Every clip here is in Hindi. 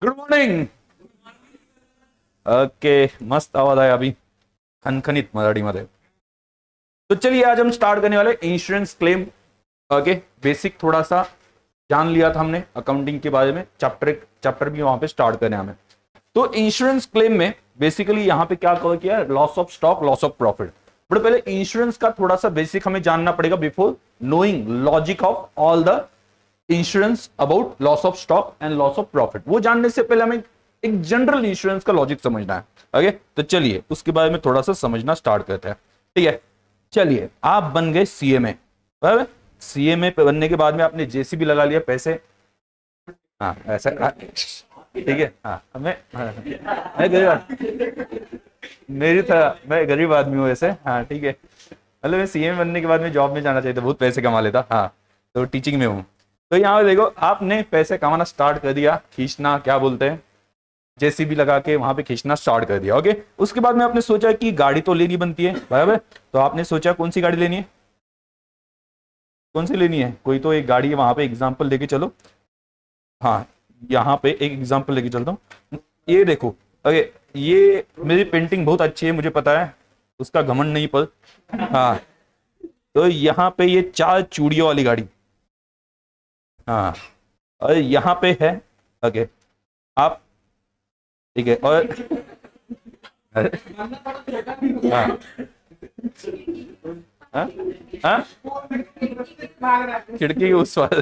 Good morning. ओके, मस्त आवाज आया अभी खनखनित मराठी मध्ये। तो चलिए आज हम स्टार्ट करने वाले इंश्योरेंस क्लेम। ओके, बेसिक थोड़ा सा जान लिया था हमने अकाउंटिंग के बारे में, चैप्टर भी वहां पे स्टार्ट करने हमें। तो इंश्योरेंस क्लेम में बेसिकली यहाँ पे क्या कवर किया है, loss of stock, loss of profit. But पहले इंश्योरेंस का थोड़ा सा बेसिक हमें जानना पड़ेगा before knowing logic of all the insurance about loss of stock and loss of profit. वो जानने से पहले हमें एक जनरल इंश्योरेंस का लॉजिक समझना है। ओके, तो चलिए उसके बारे में थोड़ा सा समझना स्टार्ट करते हैं। ठीक है, चलिए आप बन गए सीएमए। बराबर, सीएमए बनने के बाद में आपने जेसीबी लगा लिया, पैसे, हाँ ऐसा, ठीक है। हाँ मैं मैं गरीब आदमी हूँ ऐसे। हाँ ठीक है, मतलब मैं सीएमए बनने के बाद में जॉब में जाना चाहिए था, बहुत पैसे कमा लेता। हाँ तो टीचिंग में हूँ। तो यहाँ पे देखो आपने पैसे कमाना स्टार्ट कर दिया, खींचना क्या बोलते हैं, जेसीबी लगा के वहां पे खींचना स्टार्ट कर दिया। ओके, उसके बाद में आपने सोचा कि गाड़ी तो लेनी बनती है, बराबर। तो आपने सोचा कौन सी गाड़ी लेनी है, कौन सी लेनी है, कोई तो एक गाड़ी है वहां पे, एग्जांपल लेके चलो। हाँ यहाँ पे एक एग्जांपल लेके चलता हूँ। ये देखो, ओके ये मेरी पेंटिंग बहुत अच्छी है, मुझे पता है, उसका घमंड नहीं पर। हाँ तो यहाँ पे ये 4 चूड़ियों वाली गाड़ी, हाँ, और यहाँ पे है। ओके आप, ठीक है, और हाँ हाँ हाँ खिड़की उस वाले,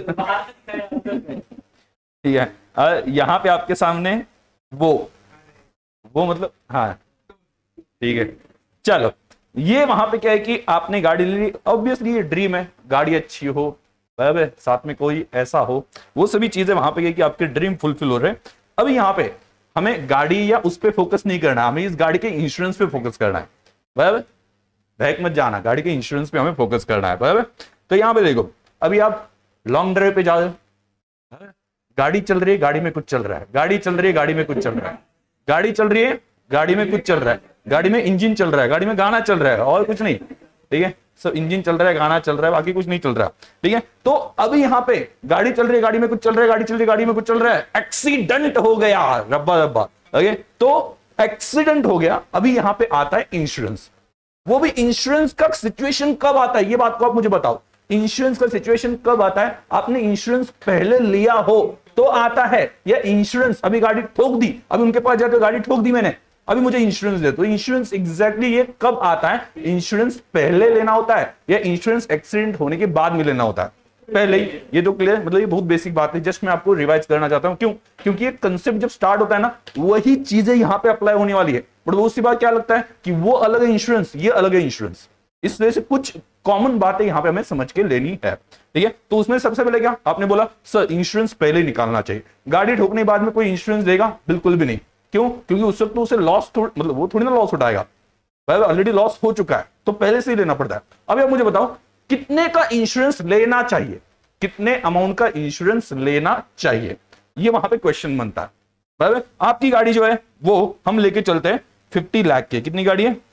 ठीक है। और यहाँ पे आपके सामने वो मतलब, हाँ ठीक है। चलो ये वहां पे क्या है कि आपने गाड़ी ले ली, ऑब्वियसली ये ड्रीम है, गाड़ी अच्छी हो, बराबर, साथ में कोई ऐसा हो, वो सभी चीजें वहां पे कि आपके ड्रीम फुलफिल हो रहे हैं। अभी यहाँ पे हमें गाड़ी या उस पे फोकस नहीं करना, हमें इस गाड़ी के इंश्योरेंस पे फोकस करना है, बराबर। बहक मत जाना, गाड़ी के इंश्योरेंस पे हमें फोकस करना है, बराबर। तो यहाँ पे देखो, अभी आप लॉन्ग ड्राइव पे जा रहे हो, गाड़ी चल रही है, गाड़ी में कुछ चल रहा है, गाड़ी चल रही है, गाड़ी में कुछ चल रहा है, गाड़ी चल रही है, गाड़ी में कुछ चल रहा है, गाड़ी में इंजन चल रहा है, गाड़ी में गाना चल रहा है, और कुछ नहीं, ठीक है। सब इंजन चल रहा है, गाना चल रहा है, बाकी कुछ नहीं चल रहा, ठीक है। तो अभी यहाँ पे गाड़ी चल रही है, गाड़ी में कुछ चल रहा है, गाड़ी चल रही है, गाड़ी में कुछ चल रहा है, एक्सीडेंट हो गया, रब्बा रब्बा। ओके, तो एक्सीडेंट हो गया, अभी यहाँ पे आता है इंश्योरेंस। वो भी इंश्योरेंस का सिचुएशन कब आता है, ये बात को आप मुझे बताओ। इंश्योरेंस का सिचुएशन कब आता है, आपने इंश्योरेंस पहले लिया हो तो आता है, या इंश्योरेंस अभी गाड़ी ठोक दी, अभी उनके पास जाकर गाड़ी ठोक दी मैंने, अभी मुझे इंश्योरेंस दे। तो इंश्योरेंस एग्जैक्टली ये कब आता है, इंश्योरेंस पहले लेना होता है या इंश्योरेंस एक्सीडेंट होने के बाद में लेना होता है, पहले ही। ये तो क्लियर, मतलब ये बहुत बेसिक बात है, जस्ट मैं आपको रिवाइज करना चाहता हूं। क्यों? क्योंकि ये कंसेप्ट जब स्टार्ट होता है ना, वही चीजें यहां पे अप्लाई होने वाली है। बट वो उसी बात क्या लगता है कि वो अलग है इंश्योरेंस, ये अलग है इंश्योरेंस, इस वजह से कुछ कॉमन बातें यहां पे हमें समझ के लेनी है, ठीक है। तो उसमें सबसे पहले क्या आपने बोला, सर इंश्योरेंस पहले निकालना चाहिए। गाड़ी ठोकने के बाद में कोई इंश्योरेंस देगा? बिल्कुल भी नहीं। क्यों? क्योंकि उस वक्त तो उसे लॉस, मतलब वो थोड़ी ना लॉस उठाएगा, ऑलरेडी लॉस हो चुका है, तो पहले से ही लेना पड़ता है। अब आप मुझे बताओ कितने का इंश्योरेंस लेना चाहिए, कितने अमाउंट का इंश्योरेंस लेना चाहिए, ये वहां पे क्वेश्चन बनता है, बराबर। आपकी गाड़ी जो है वो हम लेके चलते हैं 50 लाख की। कितनी गाड़ी है?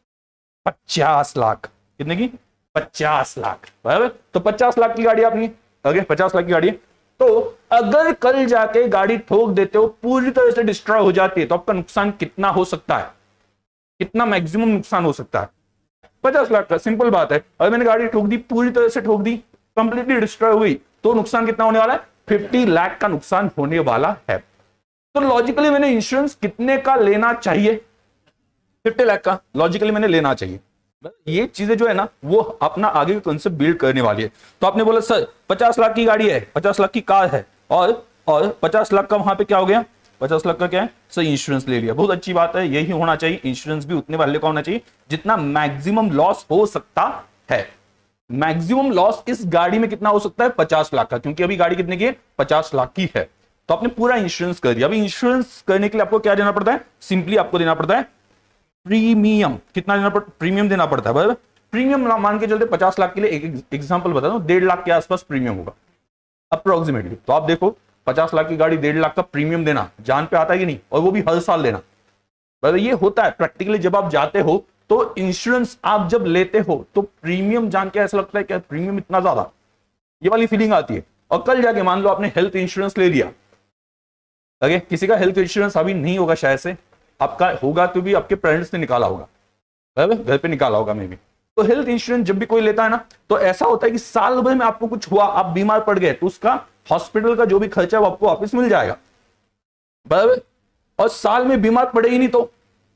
50 लाख। कितने की? 50 लाख, बराबर। तो 50 लाख की गाड़ी आपकी, अगे 50 लाख की गाड़ी है। तो अगर कल जाके गाड़ी ठोक देते हो, पूरी तरह से डिस्ट्रॉय हो जाती है, तो आपका नुकसान कितना हो सकता है, कितना मैक्सिमम नुकसान हो सकता है? 50 लाख का, सिंपल बात है। अगर मैंने गाड़ी ठोक दी, पूरी तरह से ठोक दी, कंप्लीटली डिस्ट्रॉय हुई, तो नुकसान कितना होने वाला है? 50 लाख का नुकसान होने वाला है। तो लॉजिकली मैंने इंश्योरेंस कितने का लेना चाहिए? 50 लाख का लॉजिकली मैंने लेना चाहिए। ये चीजें जो है ना, वो अपना आगे का कंसेप्ट बिल्ड करने वाली है। तो आपने बोला सर 50 लाख की गाड़ी है, 50 लाख की कार है, और 50 लाख का वहां पे क्या हो गया, 50 लाख का क्या है, सर इंश्योरेंस ले लिया। बहुत अच्छी बात है, यही होना चाहिए। इंश्योरेंस भी उतने वाले का होना चाहिए जितना मैक्सिमम लॉस हो सकता है। मैक्सिमम लॉस इस गाड़ी में कितना हो सकता है? 50 लाख का, क्योंकि अभी गाड़ी कितने की है? 50 लाख की है। तो आपने पूरा इंश्योरेंस कर दिया। अभी इंश्योरेंस करने के लिए आपको क्या देना पड़ता है? सिंपली आपको देना पड़ता है प्रीमियम। कितना देना पड़ता? प्रीमियम देना पड़ता है, बराबर। प्रीमियम मान के चलते 50 लाख के लिए एक एग्जांपल बता दूं, 1.5 लाख के आसपास प्रीमियम होगा अप्रोक्सीमेटली। तो आप देखो 50 लाख की गाड़ी 1.5 लाख का प्रीमियम देना जान पे आता है कि नहीं, और वो भी हर साल देना, बराबर। ये होता है प्रैक्टिकली, जब आप जाते हो तो इंश्योरेंस आप जब लेते हो तो प्रीमियम जान के ऐसा लगता है कि प्रीमियम इतना ज्यादा, ये वाली फीलिंग आती है। और कल जाके मान लो आपने हेल्थ इंश्योरेंस ले लिया, ओके, किसी का हेल्थ इंश्योरेंस अभी नहीं होगा शायद से, आपका होगा तो भी आपके पेरेंट्स ने निकाला होगा, घर पे निकाला होगा मे भी। तो हेल्थ इंश्योरेंस जब भी कोई लेता है ना, तो ऐसा होता है कि साल भर में आपको कुछ हुआ, आप बीमार पड़ गए, तो उसका हॉस्पिटल का जो भी खर्चा वो आपको वापस मिल जाएगा, बराबर। और साल में बीमार पड़े ही नहीं तो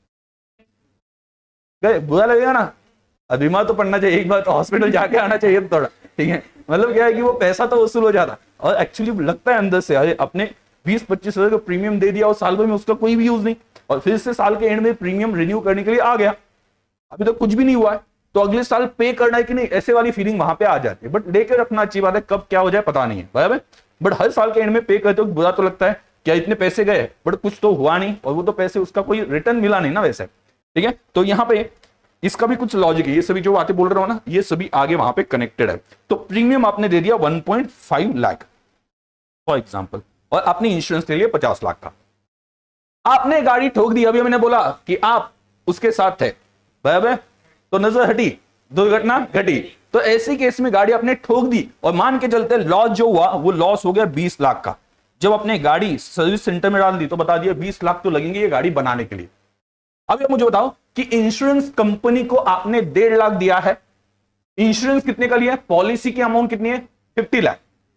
बुरा लगेगा ना, बीमार तो पड़ना चाहिए एक बार, तो हॉस्पिटल जाके आना चाहिए थोड़ा, ठीक है। मतलब क्या है कि वो पैसा तो वसूल हो जाता, और एक्चुअली लगता है अंदर से अरे अपने 20-25 हजार का प्रीमियम दे दिया और साल भर में उसका कोई भी यूज नहीं, और फिर से साल के एंड में प्रीमियम रिन्यू करने के लिए आ गया, अभी तक कुछ भी नहीं हुआ है, तो अगले साल पे करना है कि नहीं, ऐसे वाली फीलिंग वहां पे आ जाती है। बट लेकर रखना अच्छी बात है, कब क्या हो जाए पता नहीं है, बराबर। बट हर साल के एंड में पे करते हो बुरा तो लगता है, क्या इतने पैसे गए बट कुछ तो हुआ नहीं, और वो तो पैसे उसका कोई रिटर्न मिला नहीं ना वैसे, ठीक है। तो यहाँ पे इसका भी कुछ लॉजिक है, ये सभी जो बातें बोल रहा हूं ना, ये सभी आगे वहां पे कनेक्टेड है। तो प्रीमियम आपने दे दिया 1.5 लाख फॉर एग्जाम्पल, और आपने इंश्योरेंस ले लिया 50 लाख का, आपने गाड़ी ठोक दी, अभी मैंने बोला कि आप उसके साथ थे, बराबर, तो नजर हटी, दुर्घटना घटी, तो ऐसी केस में गाड़ी आपने ठोक दी और मान के चलते लॉस जो हुआ वो लॉस हो गया 20 लाख का। जब आपने गाड़ी सर्विस सेंटर में डाल दी तो बता दिया 20 लाख तो लगेंगे ये गाड़ी बनाने के लिए। अब मुझे बताओ कि इंश्योरेंस कंपनी को आपने 1.5 लाख दिया है, इंश्योरेंस कितने का लिया है, पॉलिसी की अमाउंट कितनी है 50 लाख,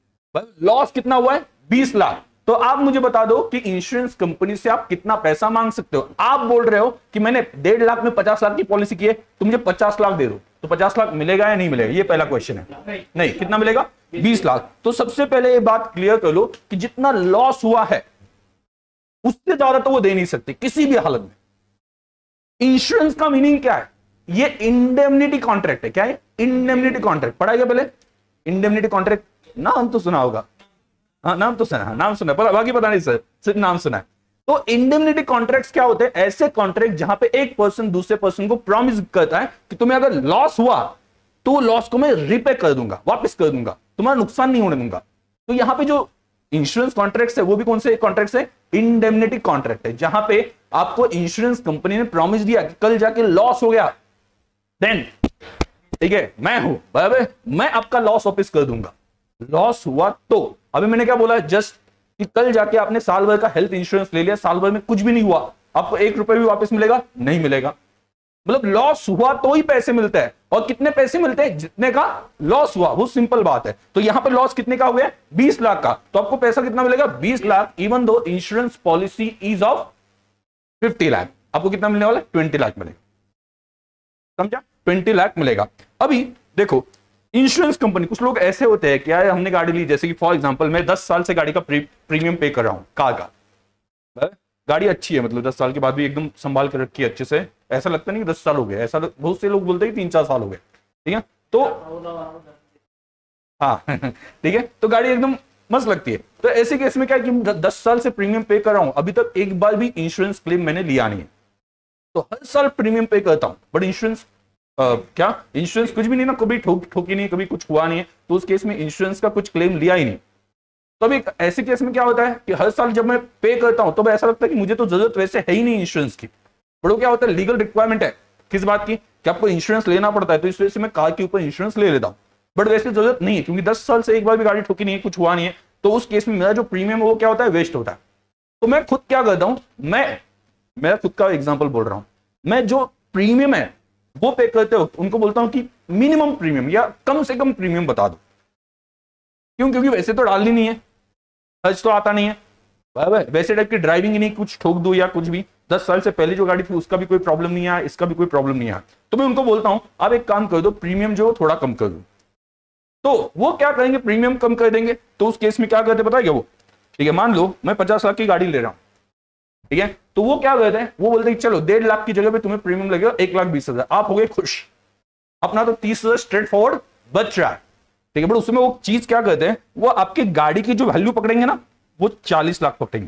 लॉस कितना हुआ है 20 लाख। तो आप मुझे बता दो कि इंश्योरेंस कंपनी से आप कितना पैसा मांग सकते हो। आप बोल रहे हो कि मैंने 1.5 लाख में 50 लाख की पॉलिसी की है, तो मुझे 50 लाख दे दो, तो 50 लाख मिलेगा या नहीं मिलेगा, ये पहला क्वेश्चन है। नहीं, कितना मिलेगा 20 लाख। तो सबसे पहले ये बात क्लियर कर लो कि जितना लॉस हुआ है उससे ज्यादा तो वो दे नहीं सकते किसी भी हालत में। इंश्योरेंस का मीनिंग क्या है, ये इंडेमनिटी कॉन्ट्रैक्ट है। क्या है इंडेमनिटी कॉन्ट्रैक्ट, पढ़ा गया पहले इंडेमनिटी कॉन्ट्रैक्ट, नाम तो सुना होगा, हाँ नाम तो सुना, नाम सुना पर बाकी पता नहीं सर, सिर्फ नाम सुना है। तो इंडेमनिटी कॉन्ट्रैक्ट्स क्या होते हैं, ऐसे कॉन्ट्रैक्ट जहां पे एक पर्सन दूसरे पर्सन को प्रॉमिस करता है कि तुम्हें अगर लॉस हुआ तो लॉस को मैं रिपे कर दूंगा, वापस कर दूंगा, तुम्हारा नुकसान नहीं होने दूंगा। तो यहां पे जो इंश्योरेंस कॉन्ट्रैक्ट्स है वो भी कौन से कॉन्ट्रैक्ट्स है, इंडेमनिटी कॉन्ट्रैक्ट है, जहां पे आपको इंश्योरेंस कंपनी ने प्रॉमिस दिया कि कल जाके लॉस हो गया देन ठीक है मैं हूं, बराबर, मैं आपका लॉस वापस कर दूंगा। लॉस हुआ तो अभी मैंने क्या बोला, जस्ट कि कल जाके आपने साल भर का हेल्थ इंश्योरेंस ले लिया, साल भर में कुछ भी नहीं हुआ, आपको 1 रुपए भी वापस मिलेगा नहीं मिलेगा, मतलब लॉस हुआ तो ही पैसे मिलते हैं। और कितने पैसे मिलते हैं, जितने का लॉस हुआ, वो सिंपल बात है। तो यहां पर लॉस कितने का हो गया 20 लाख का, तो आपको पैसा कितना मिलेगा 20 lakh, even though insurance policy is of 50 lakh, आपको कितना मिलने वाला 20 लाख मिलेगा, समझा, 20 लाख मिलेगा। अभी देखो इंश्योरेंस कंपनी, कुछ लोग ऐसे होते हैं कि यार हमने गाड़ी ली, जैसे कि फॉर एग्जांपल मैं 10 साल से गाड़ी का प्रीमियम पे कर रहा हूं, कार का, गाड़ी अच्छी है, मतलब 10 साल के बाद भी एकदम संभाल कर रखी है अच्छे से, ऐसा लगता नहीं कि 10 साल हो गए, ऐसा बहुत से लोग बोलते हैं 3-4 साल हो गए, ठीक है। तो हाँ ठीक है, तो गाड़ी एकदम मस्त लगती है। तो ऐसे केस में क्या है कि 10 साल से प्रीमियम पे कर रहा हूं, अभी तक एक बार भी इंश्योरेंस क्लेम मैंने लिया नहीं है, तो हर साल प्रीमियम पे करता हूं, बट इंश्योरेंस क्या इंश्योरेंस कुछ भी नहीं ना, कभी ठोकी नहीं, कभी कुछ हुआ नहीं है, तो उस केस में इंश्योरेंस का कुछ क्लेम लिया ही नहीं। तो अभी ऐसे केस में क्या होता है कि हर साल जब मैं पे करता हूं तो ऐसा लगता है कि मुझे तो जरूरत वैसे है ही नहीं इंश्योरेंस की, बट क्या होता है लीगल रिक्वायरमेंट है किस बात की कि आपको इंश्योरेंस लेना पड़ता है, तो इस वजह से मैं कार के ऊपर इंश्योरेंस ले लेता हूं, बट वैसे जरूरत नहीं है क्योंकि 10 साल से एक बार भी गाड़ी ठोकी नहीं है, कुछ हुआ नहीं है, तो उस केस में मेरा जो प्रीमियम है वो क्या होता है वेस्ट होता है। तो मैं खुद क्या करता हूं, मैं खुद का एग्जाम्पल बोल रहा हूं, मैं जो प्रीमियम है वो पे करते हो उनको बोलता हूं कि मिनिमम प्रीमियम या कम से कम प्रीमियम बता दो, क्यों, क्योंकि वैसे तो डालनी नहीं है, खर्च तो आता नहीं है, बराबर, वैसे टाइप की ड्राइविंग ही नहीं, कुछ ठोक दो या कुछ भी, 10 साल से पहले जो गाड़ी थी उसका भी कोई प्रॉब्लम नहीं आया, इसका भी कोई प्रॉब्लम नहीं आया, तो मैं उनको बोलता हूं आप एक काम कर दो, प्रीमियम जो थोड़ा कम कर दो। तो वो क्या करेंगे, प्रीमियम कम कर देंगे। तो उस केस में क्या करते पता है क्या वो, ठीक है, मान लो मैं 50 लाख की गाड़ी ले रहा हूं, ठीक है, तो वो क्या कहते हैं, वो बोलते हैं चलो 1.5 लाख की जगह पे तुम्हें प्रीमियम लगेगा 1,20,000, आप हो गए खुश, अपना तो 30,000 स्ट्रेट फॉरवर्ड बच रहा है, ठीक है। बट उसमें वो चीज क्या कहते हैं, वो आपकी गाड़ी की जो वैल्यू पकड़ेंगे ना वो 40 लाख पकड़ेंगे।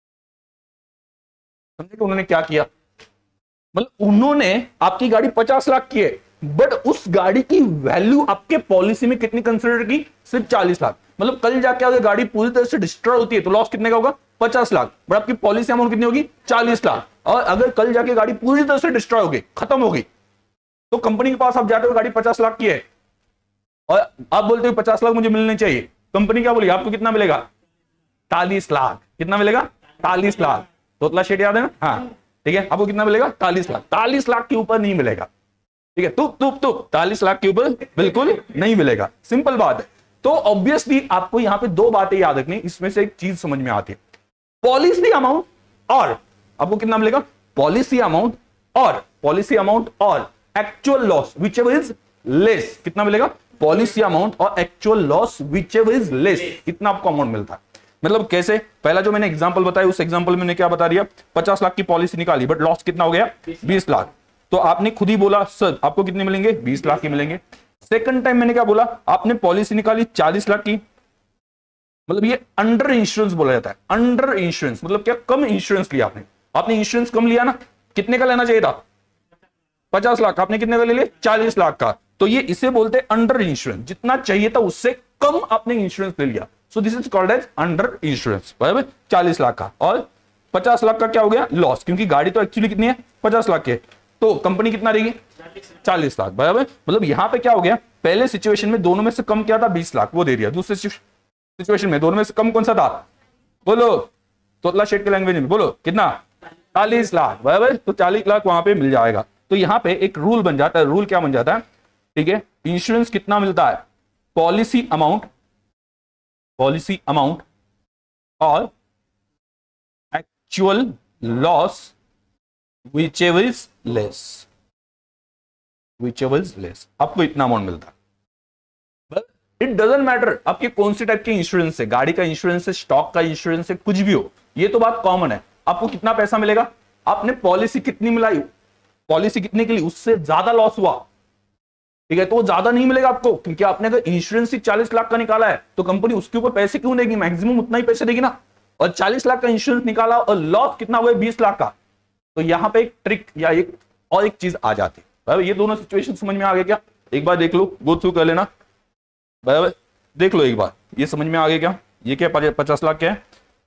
समझे कि उन्होंने क्या किया, मतलब उन्होंने आपकी गाड़ी 50 लाख की है, बट उस गाड़ी की वैल्यू आपके पॉलिसी में कितनी कंसिडर की, सिर्फ 40 लाख। मतलब कल जाके अगर गाड़ी पूरी तरह से डिस्ट्रॉय होती है तो लॉस कितने का होगा 50 लाख, बट आपकी पॉलिसी अमाउंट कितनी होगी 40 लाख। और अगर कल जाके गाड़ी पूरी तरह से डिस्ट्रॉय हो गई, खत्म हो गई, तो कंपनी के पास आप जाते हो गाड़ी 50 लाख की है और आप बोलते हो 50 लाख मुझे मिलने चाहिए, कंपनी क्या बोली आपको कितना मिलेगा 40 लाख, कितना मिलेगा 40 लाख। तोतला शेट याद है ना? हाँ ठीक है, आपको कितना मिलेगा? 40 लाख। 40 लाख के ऊपर नहीं मिलेगा, ठीक है? तुप 40 लाख के ऊपर बिल्कुल नहीं मिलेगा, सिंपल बात है। तो ऑब्वियसली आपको यहां पे दो बातें याद रखनी, इसमें से एक चीज समझ में आती है, पॉलिसी अमाउंट और आपको कितना मिलेगा? पॉलिसी अमाउंट और actual loss whichever is less. कितना मिलेगा? पॉलिसी अमाउंट और actual loss whichever is less, इतना आपको अमाउंट मिलता है। मतलब कैसे? पहला जो मैंने एग्जांपल बताया, उस एग्जांपल में मैंने क्या बता दिया? 50 लाख की पॉलिसी निकाली, बट लॉस कितना हो गया? 20 लाख। तो आपने खुद ही बोला सर आपको कितने मिलेंगे? 20 लाख के मिलेंगे। सेकंड टाइम मैंने क्या बोला? आपने पॉलिसी निकाली 40 लाख की, मतलब ये अंडर इंश्योरेंस बोला जाता है। अंडर इंश्योरेंस मतलब क्या? कम इंश्योरेंस लिया आपने इंश्योरेंस कम लिया ना। कितने का लेना चाहिए था? 50 लाख। आपने कितने का ले लिया? 40 लाख का। तो ये इसे बोलते हैं अंडर इंश्योरेंस, जितना चाहिए था उससे कम आपने इंश्योरेंस ले लिया। So this is called as under insurance, बराबर? 40 लाख का। और 50 लाख का क्या हो गया? लॉस, क्योंकि गाड़ी तो एक्चुअली कितनी है? 50 लाख की। तो कंपनी कितना देगी? 40 लाख, बराबर? मतलब यहां पे क्या हो गया? पहले सिचुएशन में दोनों में से कम क्या था? 20 लाख, वो दे दिया। दूसरे सिचुएशन में दोनों में से कम कौन सा था? बोलो, तोतला शेट के लैंग्वेज में बोलो, कितना? 40 लाख, बराबर? तो 40 लाख वहां पे मिल जाएगा। तो यहां पे एक रूल बन जाता है। रूल क्या बन जाता है? ठीक है, इंश्योरेंस कितना मिलता है? पॉलिसी अमाउंट और actual loss whichever is less, आपको इतना अमाउंट मिलता है। इट डजंट मैटर आपके कौन से टाइप के इंश्योरेंस है, गाड़ी का इंश्योरेंस है, स्टॉक का इंश्योरेंस है, कुछ भी हो, ये तो बात कॉमन है। आपको कितना पैसा मिलेगा? आपने पॉलिसी कितनी मिलाई, पॉलिसी कितने के लिए, उससे ज्यादा लॉस हुआ, ठीक है, तो ज्यादा नहीं मिलेगा आपको, क्योंकि आपने अगर इंश्योरेंस ही 40 लाख का निकाला है तो कंपनी उसके ऊपर पैसे क्यों देगी? मैक्सिमम उतना ही पैसे देगी ना। और 40 लाख का इंश्योरेंस निकाला और लॉस कितना हुआ? 20 लाख का। तो यहां पे एक ट्रिक या एक चीज आ जाती है। ये दोनों सिचुएशन समझ में आ गया क्या? एक बार देख लो, गो थ्रू कर लेना, बराबर? देख लो एक बार, ये समझ में आ गया क्या? ये क्या 50 लाख क्या है?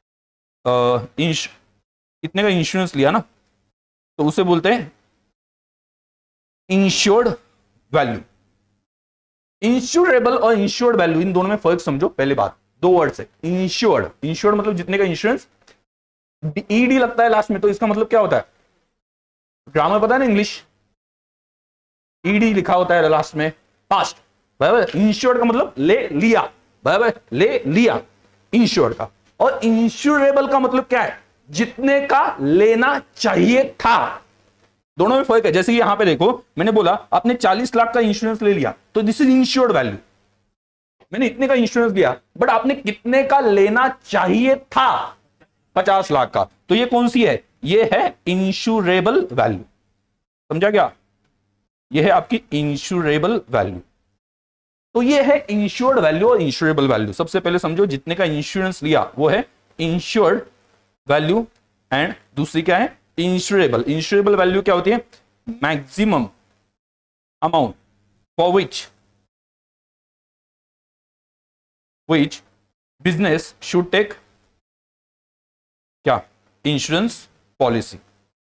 इतने का इंश्योरेंस लिया ना, तो उसे बोलते हैं इंश्योर्ड वैल्यू। इंश्योरेबल और इंश्योर्ड वैल्यू, इन दोनों में फर्क समझो। पहले बात, दो वर्ड से। इंश्योर्ड मतलब जितने का इंश्योरेंस, ईडी लगता है लास्ट में, तो इसका मतलब क्या होता है? ग्रामर पता है ना इंग्लिश? ईडी लिखा होता है लास्ट में, पास्ट, बराबर? इंश्योर्ड का मतलब ले लिया, बराबर? ले लिया इंश्योर्ड का। और इंश्योरेबल का मतलब क्या है? जितने का लेना चाहिए था। दोनों में फर्क है। जैसे कि यहां पे देखो, मैंने बोला आपने 40 लाख का इंश्योरेंस ले लिया, तो दिस इज इंश्योर्ड वैल्यू। मैंने इतने का इंश्योरेंस लिया, बट आपने कितने का लेना चाहिए था? 50 लाख का। तो ये कौन सी है? ये है इंश्योरेबल वैल्यू। समझा क्या? ये है आपकी इंश्योरेबल वैल्यू। तो ये है इंश्योर्ड वैल्यू और इंश्योरेबल वैल्यू। सबसे पहले समझो, जितने का इंश्योरेंस लिया वो है इंश्योर्ड वैल्यू, एंड दूसरी क्या है? इंश्योरेबल। इंश्योरेबल वैल्यू क्या होती है? Maximum amount for which business should take क्या? Insurance policy.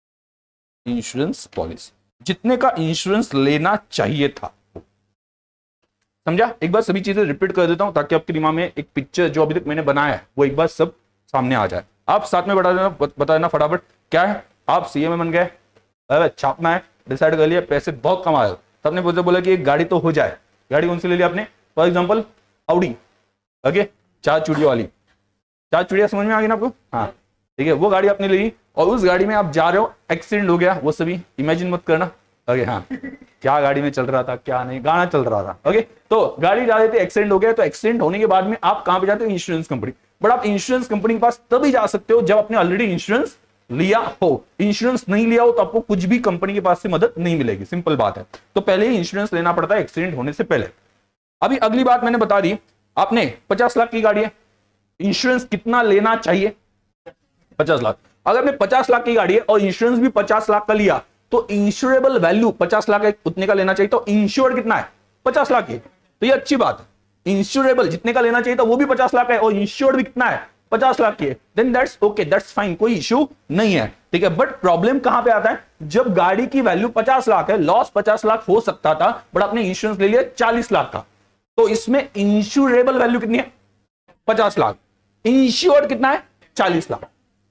जितने का इंश्योरेंस लेना चाहिए था। समझा? एक बार सभी चीजें रिपीट कर देता हूं ताकि आपके दिमाग में एक पिक्चर जो अभी तक मैंने बनाया है वो एक बार सब सामने आ जाए। आप साथ में बता देना फटाफट। क्या है? आप सीए में बन गए, अरे छापना है, डिसाइड कर लिया, पैसे बहुत कमा रहे हो, तो आपने बोला कि एक गाड़ी तो हो जाए। गाड़ी कौन सी ले ली आपने? फॉर एग्जाम्पल ऑडी, ओके, 4 चूड़ियों वाली। 4 चूड़िया समझ में आ गई ना आपको? हाँ, ठीक है, वो गाड़ी आपने ले ली और उस गाड़ी में आप जा रहे हो, एक्सीडेंट हो गया, वो सभी इमेजिन मत करना, ओके? हाँ, क्या गाड़ी में चल रहा था, क्या नहीं, गाना चल रहा था, ओके? तो गाड़ी जा रहे थे, एक्सीडेंट हो गया, तो एक्सीडेंट होने के बाद में आप कहां पे जाते हो? Insurance company. बट आप इंश्योरेंस कंपनी के पास तभी जा सकते हो जब आपने ऑलरेडी इंश्योरेंस लिया हो। इंश्योरेंस नहीं लिया हो तो आपको कुछ भी कंपनी के पास से मदद नहीं मिलेगी, सिंपल बात है। तो पहले ही इंश्योरेंस लेना पड़ता है एक्सीडेंट होने से पहले। अभी अगली बात मैंने बता दी, आपने 50 लाख की गाड़ी है, इंश्योरेंस कितना लेना चाहिए? 50 लाख। अगर मैं 50 लाख की गाड़ी है और इंश्योरेंस भी 50 लाख का लिया, तो इंश्योरेबल वैल्यू 50 लाख उतने का लेना चाहिए। तो इंश्योर्ड कितना है? 50 लाख की। तो ये अच्छी बात है, इंश्योरेबल जितने का लेना चाहिए था वो भी 50 लाख है और इंश्योर्ड भी कितना है? 50 लाख की है। Then that's okay, that's fine, कोई इश्यू नहीं है, ठीक है। बट प्रॉब्लम कहां पे आता है? जब गाड़ी की वैल्यू 50 लाख है, लॉस 50 लाख हो सकता था, बट आपने इंश्योरेंस ले लिया 40 लाख का, तो इसमें इंश्योरेबल वैल्यू कितनी है? 50 लाख। इंश्योर्ड कितना है? 40 लाख।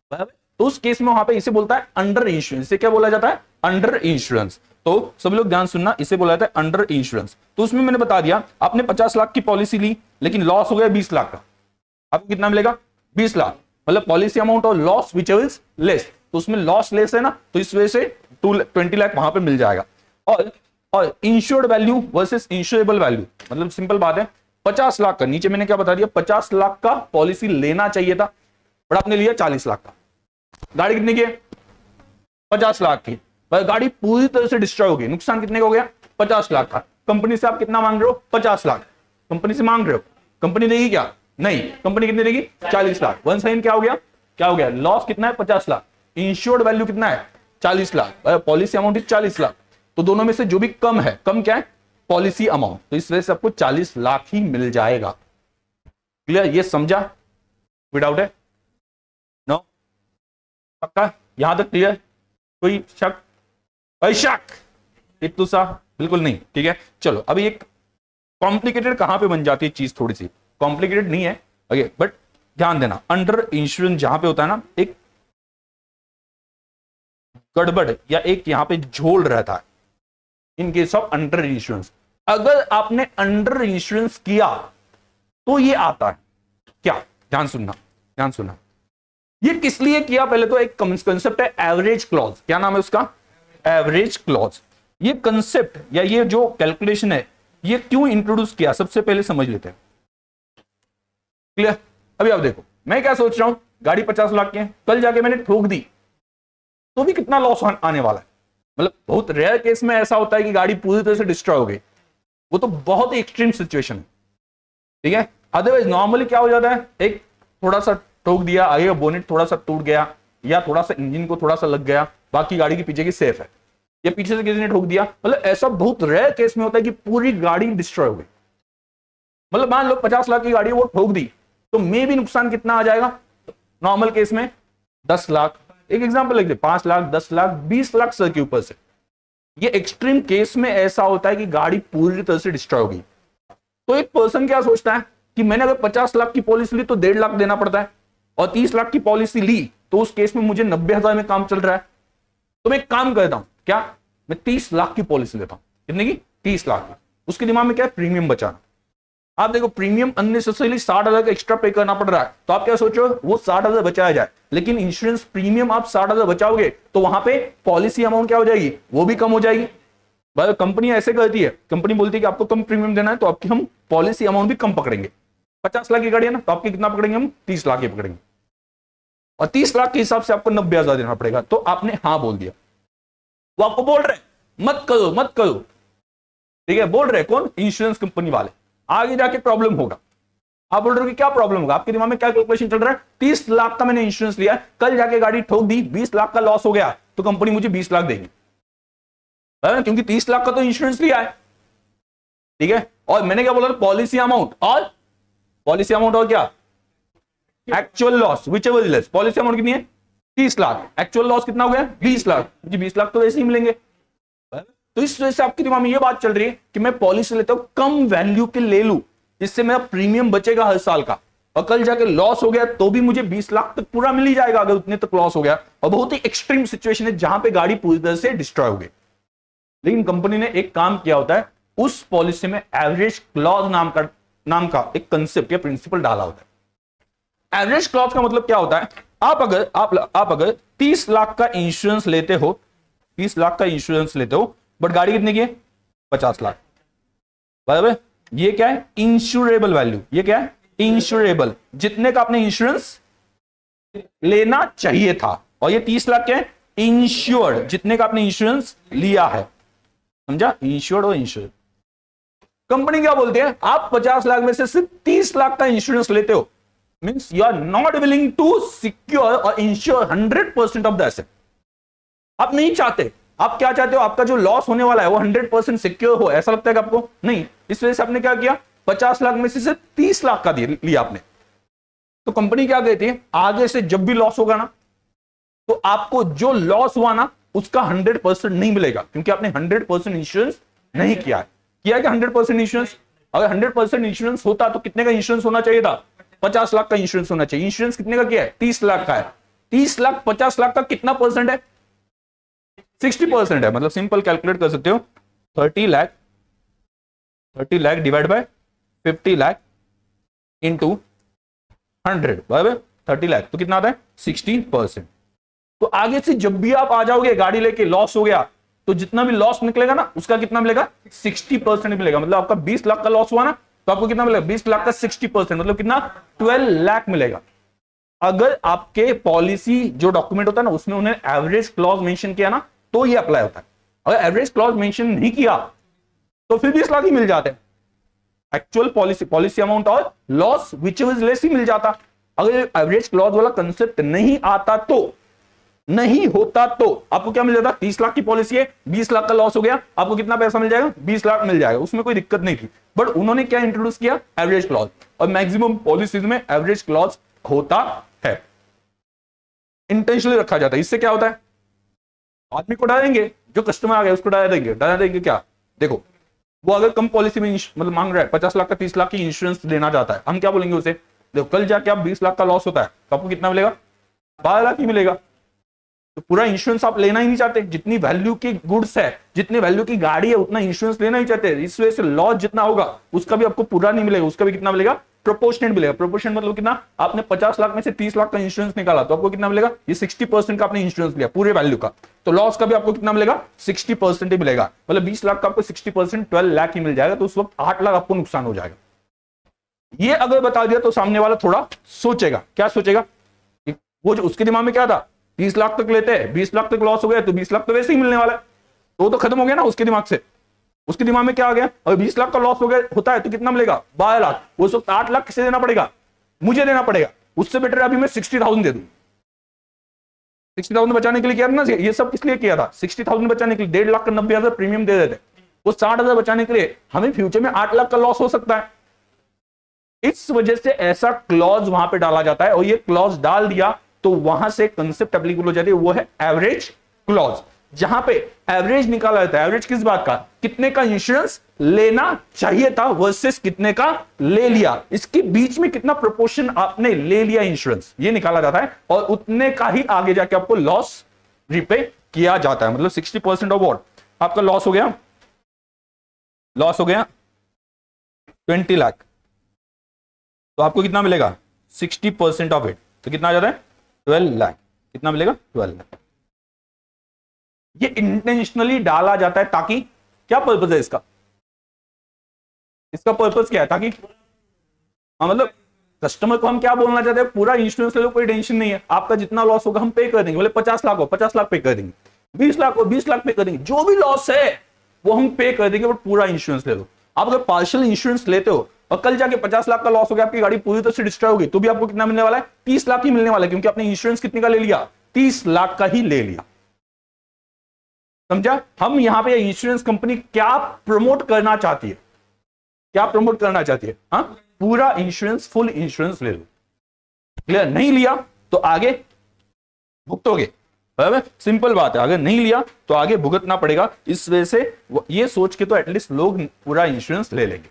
तो उस केस में वहां पे इसे बोलता है अंडर इंश्योरेंस। इसे क्या बोला जाता है? Under insurance. तो सभी लोग ध्यान सुनना, इसे बोला जाता है अंडर इंश्योरेंस। तो उसमें मैंने बता दिया, आपने 50 लाख की पॉलिसी ली लेकिन लॉस हो गया 20 लाख का, आपको कितना मिलेगा? 20 लाख। मतलब पॉलिसी अमाउंट और लॉस विच इज लेस, तो उसमें लॉस लेस है ना, तो इस वजह से 20 लाख वहां पे मिल जाएगा। और insured value versus insurable value, मतलब सिंपल बात है, 50 लाख का, नीचे मैंने क्या बता दिया, 50 लाख का पॉलिसी लेना चाहिए था, बट आपने लिया 40 लाख का। गाड़ी कितने की है? 50 लाख की। गाड़ी पूरी तरह से डिस्ट्रॉय हो गई, नुकसान कितने का हो गया? 50 लाख का। कंपनी से आप कितना मांग रहे हो? 50 लाख कंपनी से मांग रहे हो। कंपनी देगी क्या? नहीं। कंपनी कितनी देगी? 40 लाख। वन साइन क्या हो गया? क्या हो गया? लॉस कितना है? 50 लाख। इंश्योर्ड वैल्यू कितना है? 40 लाख। Policy amount 40 lakh. तो दोनों में से जो भी कम है, कम क्या है? Policy amount. तो इस वजह से आपको 40 लाख ही मिल जाएगा। क्लियर? ये समझा? विदाउट है? नो? पक्का? यहां तक क्लियर? कोई शक? कोई शक? इतना सा बिल्कुल नहीं। ठीक है, चलो अभी एक कॉम्प्लिकेटेड कहां पे बन जाती है चीज, थोड़ी सी कॉम्प्लिकेटेड नहीं है ओके, बट ध्यान देना, अंडर इंश्योरेंस जहां पे होता है ना, एक गड़बड़ या एक यहां पे झोल रहता है in case of under insurance. अगर आपने अंडर इंश्योरेंस किया तो ये आता है क्या? ध्यान सुनना, ध्यान सुनना। ये किस लिए किया? पहले तो एक कंसेप्ट है एवरेज क्लॉज। क्या नाम है उसका? Average clause. ये कंसेप्ट या ये जो कैलकुलेशन है, ये क्यों इंट्रोड्यूस किया, सबसे पहले समझ लेते हैं। क्लियर? अभी आप देखो, मैं क्या सोच रहा हूं, गाड़ी 50 लाख की है, कल जाके मैंने ठोक दी तो भी कितना लॉस आने वाला है। मतलब बहुत रेयर केस में ऐसा होता है कि गाड़ी पूरी तरह से डिस्ट्रॉय हो गई, वो तो बहुत ही एक्सट्रीम सिचुएशन है। ठीक है, अदरवाइज नॉर्मली क्या हो जाता है, एक थोड़ा सा ठोक दिया, आगे का बोनेट थोड़ा सा टूट गया या थोड़ा सा इंजन को थोड़ा सा लग गया, बाकी गाड़ी के पीछे की सेफ है, या पीछे से किसी ने ठोक दिया। मतलब ऐसा बहुत रेयर केस में होता है कि पूरी गाड़ी डिस्ट्रॉय हो गई। मतलब मान लो 50 लाख की गाड़ी वो ठोक दी तो मे भी नुकसान कितना आ जाएगा? नॉर्मल केस में 10 लाख, एक एग्जांपल लिख दे, 5 लाख, 10 लाख, 20 लाख सर के ऊपर से। ये एक्सट्रीम केस में ऐसा होता है कि गाड़ी पूरी तरह से डिस्ट्रॉय हो गई। तो एक पर्सन क्या सोचता है कि मैंने अगर 50 लाख की पॉलिसी ली तो 1.5 लाख देना पड़ता है, और 30 लाख की पॉलिसी ली तो उस केस में मुझे 90,000 में काम चल रहा है, तो मैं एक काम करता हूं, क्या, मैं 30 लाख की पॉलिसी लेता हूं। कितने की? 30 लाख की। उसके दिमाग में क्या है? प्रीमियम बचाना। आप देखो, प्रीमियम अननेसेसरीली 60,000 का एक्स्ट्रा पे करना पड़ रहा है, तो आप क्या सोचो, वो 60,000 बचाया जाए। लेकिन इंश्योरेंस प्रीमियम आप 60,000 बचाओगे तो वहां पे पॉलिसी अमाउंट क्या हो जाएगी? वो भी कम हो जाएगी। कंपनी ऐसे करती है, कंपनी बोलती है कि आपको कम प्रीमियम देना है तो आपकी हम पॉलिसी अमाउंट भी कम पकड़ेंगे। 50 लाख की गाड़ी है ना, तो आपकी कितना पकड़ेंगे हम? 30 लाख की पकड़ेंगे, और 30 लाख के हिसाब से आपको 90,000 देना पड़ेगा। तो आपने हाँ बोल दिया, वो आपको बोल रहे मत करो मत करो, ठीक है, बोल रहे कौन? इंश्योरेंस कंपनी वाले। आगे जाके प्रॉब्लम होगा। आप बोल रहे हो कि क्या प्रॉब्लम होगा? आपके दिमाग में क्या कैलकुलेशन चल रहा है? 30 लाख का मैंने इंश्योरेंस लिया, कल जाके गाड़ी ठोक दी, 20 लाख का लॉस हो गया, तो कंपनी मुझे 20 लाख देगी, क्योंकि 30 लाख का तो इंश्योरेंस लिया है। ठीक है, और मैंने क्या बोला? पॉलिसी अमाउंट, और पॉलिसी अमाउंट और क्या? Actual loss whichever less. Policy amount कितनी है? 30 लाख। एक्चुअल लॉस कितना हो गया? 20 लाख। मुझे 20 लाख तो वैसे ही मिलेंगे। तो इस वजह से आपके दिमाग में यह बात चल रही है कि मैं पॉलिसी लेता हूं, कम वैल्यू के ले लूं, जिससे मेरा प्रीमियम बचेगा हर साल का, और कल जाके लॉस हो गया तो भी मुझे 20 लाख तक पूरा मिल ही जाएगा अगर उतने तक लॉस हो गया। और बहुत ही एक्सट्रीम सिचुएशन है जहां पे गाड़ी पूरी तरह से डिस्ट्रॉय हो गई। लेकिन कंपनी ने एक काम किया होता है, उस पॉलिसी में एवरेज क्लॉज नाम का एक कंसेप्ट या प्रिंसिपल डाला होता है। एवरेज क्लॉज का मतलब क्या होता है? आप अगर 30 लाख का इंश्योरेंस लेते हो, 30 लाख का इंश्योरेंस लेते हो, बट गाड़ी कितने की है? 50 लाख। बराबर? ये क्या है? Insurable value. ये क्या है? इंश्योरेबल, जितने का आपने इंश्योरेंस लेना चाहिए था। और ये 30 लाख क्या है? इंश्योर्ड, जितने का आपने इंश्योरेंस लिया है। समझा? इंश्योर्ड और इंश्योर्ड। कंपनी क्या बोलती है? आप 50 लाख में से सिर्फ 30 लाख का इंश्योरेंस लेते हो, means you are not willing to secure और इंश्योर 100% ऑफ द एसेट। आप नहीं चाहते। आप क्या चाहते हो? आपका जो लॉस होने वाला है वो 100% सिक्योर हो, ऐसा लगता है कि आपको? नहीं। इस वजह से आपने क्या किया? 50 लाख में से सिर्फ 30 लाख का लिया आपने। तो कंपनी क्या कहती है? आगे से जब भी लॉस होगा ना, तो आपको जो लॉस हुआ ना उसका 100% नहीं मिलेगा, क्योंकि आपने 100% इंश्योरेंस नहीं किया है। किया क्या 100% इंश्योरेंस? अगर 100% इंश्योरेंस होता तो कितने का इंश्योरेंस होना चाहिए था? 50 लाख का इंश्योरेंस होना चाहिए। इंश्योरेंस कितने का किया है? 30 लाख का है। 30 लाख 50 लाख का कितना परसेंट है? 60% है। मतलब सिंपल कैलकुलेट कर सकते हो, 30 lakh divide by 50 lakh into 100, बराबर 30 लाख, तो कितना आता है? 60%। तो आगे से जब भी आप आ जाओगे गाड़ी लेके, लॉस हो गया, तो जितना भी लॉस निकलेगा ना, उसका कितना मिलेगा? 60% मिलेगा। मतलब आपका 20 लाख का लॉस हुआ ना, तो आपको कितना मिलेगा? 20 लाख का 60%, मतलब कितना? 12 लाख मिलेगा। अगर आपके पॉलिसी जो डॉक्यूमेंट होता है ना, उसमें उन्हें एवरेज क्लॉज मेंशन किया ना, तो ये अप्लाई होता है। अगर एवरेज क्लॉज मेंशन नहीं किया तो फिर 20 लाख ही मिल जाते हैं। एक्चुअल पॉलिसी अमाउंट और लॉस विच इज लेस ही मिल जाता। अगर एवरेज क्लॉज वाला कंसेप्ट नहीं आता, तो नहीं होता, तो आपको क्या मिल जाता? 30 लाख की पॉलिसी है, 20 लाख का लॉस हो गया, आपको कितना पैसा मिल जाएगा? 20 लाख मिल जाएगा। उसमें कोई दिक्कत नहीं थी। बट उन्होंने क्या इंट्रोड्यूस किया? Average clause. और मैक्सिमम पॉलिसीज में एवरेज क्लॉज होता है, इंटेंशनली रखा जाता है। इससे क्या होता है? आदमी को डराएंगे, जो कस्टमर आ गया उसको डरा देंगे क्या? देखो, वो अगर कम पॉलिसी में मतलब मांग रहा है 50 लाख का 30 लाख की इंश्योरेंस लेना चाहता है, हम क्या बोलेंगे उसे? देखो, कल जाके आप 20 लाख का लॉस होता है तो आपको कितना मिलेगा? 12 लाख ही मिलेगा। तो पूरा इंश्योरेंस आप लेना ही नहीं चाहते। जितनी वैल्यू की गुड्स है, जितनी वैल्यू की गाड़ी है, उतना इंश्योरेंस लेना ही चाहते हैं। इस वजह से लॉस जितना होगा उसका भी आपको पूरा नहीं मिलेगा, उसका भी कितना मिलेगा? प्रोपोर्शनेट मिलेगा। प्रोपोर्शनेट मतलब कितना? आपने 50 लाख में से 30 लाख का इंश्योरेंस निकाला तो आपको कितना मिलेगा? ये 60% का आपने इंश्योरेंस लिया पूरे वैल्यू का, तो लॉस का भी आपको कितना मिलेगा? 60% ही मिलेगा। मतलब 20 लाख का आपको 60% 12 लाख ही मिल जाएगा। तो उस वक्त 8 लाख आपको नुकसान हो जाएगा। ये अगर बता दिया तो सामने वाला थोड़ा सोचेगा। क्या सोचेगा? वो जो उसके दिमाग में क्या था, 30 लाख तक लेते हैं, 20 लाख तक लॉस हो गया तो 20 लाख तो वैसे ही मिलने वाला है, तो खत्म हो गया ना उसके दिमाग से। उसके दिमाग में क्या आ गया? अगर 20 लाख का लॉस हो गया होता है तो कितना मिलेगा? 12 लाख। उस वक्त 8 लाख किसे देना पड़ेगा? मुझे देना पड़ेगा। उससे बेटर अभी मैं 60,000 दे दूं। 60,000 बचाने के लिए किया ना ये सब, किस लिए किया था? 60,000 बचाने के लिए 1.5 लाख का 90,000 प्रीमियम दे देते। वो 60,000 बचाने के लिए हमें फ्यूचर में 8 लाख का लॉस हो सकता है। इस वजह से ऐसा क्लॉज वहां पे डाला जाता है, और ये क्लॉज डाल दिया तो वहां से कंसेप्ट एप्लीकेबल हो जाती है, वो है एवरेज क्लॉज। जहां पे एवरेज निकाला जाता है। एवरेज किस बात का? कितने का इंश्योरेंस लेना चाहिए था वर्सेस कितने का ले लिया, इसके बीच में कितना प्रोपोर्शन आपने ले लिया इंश्योरेंस, ये निकाला जाता है। और उतने का ही आगे जाके आपको लॉस रिपे किया जाता है। मतलब 60% ऑफ व्हाट? आपका लॉस हो गया 20 लाख, तो आपको कितना मिलेगा? 60% ऑफ इट, तो कितना आ जाता है? 12 लाख। कितना मिलेगा? 12 लाख। ये इंटेंशनली डाला जाता है ताकि, क्या पर्पस है इसका? इसका पर्पस क्या है? ताकि मतलब कस्टमर को हम क्या बोलना चाहते हैं? पूरा इंश्योरेंस ले लो, कोई टेंशन नहीं है, आपका जितना लॉस होगा हम पे कर देंगे। बोले 50 लाख हो 50 लाख पे कर देंगे, 20 लाख हो 20 लाख पे कर देंगे, जो भी लॉस है वो हम पे कर देंगे, बट पूरा इंश्योरेंस ले लो। आप अगर पार्शियल इंश्योरेंस लेते हो और कल जाके 50 लाख का लॉस हो गया, आपकी गाड़ी पूरी तरह से डिस्ट्रॉय होगी, तो भी आपको कितना मिलने वाला है? 30 लाख ही मिलने वाला है, क्योंकि आपने इंश्योरेंस कितने का ले लिया? 30 लाख का ही ले लिया। समझा? हम यहां पे इंश्योरेंस कंपनी क्या प्रमोट करना चाहती है? क्या प्रमोट करना चाहती है? हाँ, पूरा इंश्योरेंस, फुल इंश्योरेंस ले लो। क्लियर? नहीं लिया तो आगे भुगतोगे। बराबर? सिंपल बात है, अगर नहीं लिया तो आगे भुगतना पड़ेगा। इस वजह से ये सोच के तो एटलीस्ट लोग पूरा इंश्योरेंस ले लेंगे।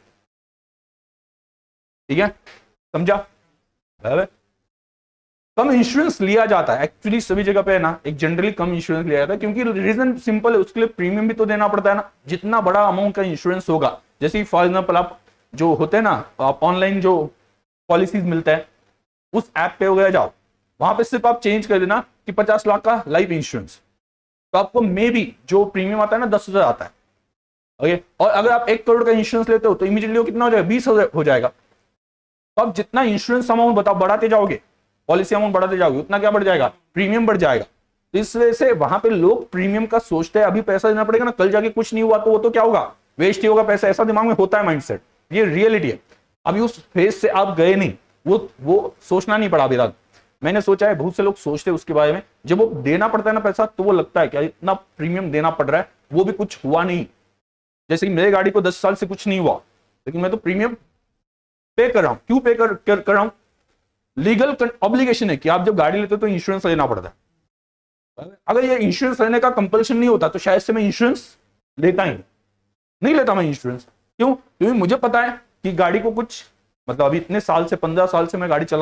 ठीक है? समझा? बराबर? कम इंश्योरेंस लिया जाता है एक्चुअली सभी जगह पे, है ना, एक जनरली कम इंश्योरेंस लिया जाता है, क्योंकि रीजन सिंपल है, उसके लिए प्रीमियम भी तो देना पड़ता है ना। जितना बड़ा अमाउंट का इंश्योरेंस होगा, जैसे फॉर एग्जांपल आप जो होते हैं ना, आप ऑनलाइन जो पॉलिसीज मिलता है, उस ऐप पे वगैरह जाओ, वहां पे सिर्फ आप चेंज कर देना कि 50 लाख का लाइफ इंश्योरेंस, तो आपको मे बी जो प्रीमियम आता है ना 10,000 आता है। ओके, और अगर आप 1 करोड़ का इंश्योरेंस लेते हो तो इमीडिएटली कितना हो जाएगा? 20,000 हो जाएगा। तो आप जितना इंश्योरेंस अमाउंट बताओ बढ़ाते जाओगे, पॉलिसी अमाउंट बढ़ाते जाओगे, उतना क्या बढ़ जाएगा? प्रीमियम बढ़ जाएगा। इस वजह से वहां पे लोग प्रीमियम का सोचते हैं, अभी पैसा देना पड़ेगा ना, कल जाके कुछ नहीं हुआ तो वो तो क्या होगा? वेस्ट ही होगा पैसा। ऐसा दिमाग में होता है माइंडसेट, ये रियलिटी है। अभी उस फेज से आप गए नहीं, वो सोचना नहीं पड़ा अभी तक। मैंने सोचा है, बहुत से लोग सोचते हैं उसके बारे में, जब वो देना पड़ता है ना पैसा, तो वो लगता है कि इतना प्रीमियम देना पड़ रहा है, वो भी कुछ हुआ नहीं। जैसे कि मेरे गाड़ी को 10 साल से कुछ नहीं हुआ, लेकिन मैं तो प्रीमियम पे कर रहा हूं। क्यों पे कर रहा हूं? लीगल ऑब्लिगेशन है कि आप जब गाड़ी लेते हो तो इंश्योरेंस लेना पड़ता है। अगर ये इंश्योरेंस लेने का कंपल्शन नहीं होता तो शायद से मैं इंश्योरेंस लेता ही नहीं लेता मैं इंश्योरेंस। क्यों? क्योंकि मुझे पता है कि गाड़ी को कुछ, मतलब अभी इतने साल से 15 साल से मैं गाड़ी चला रहा हूं,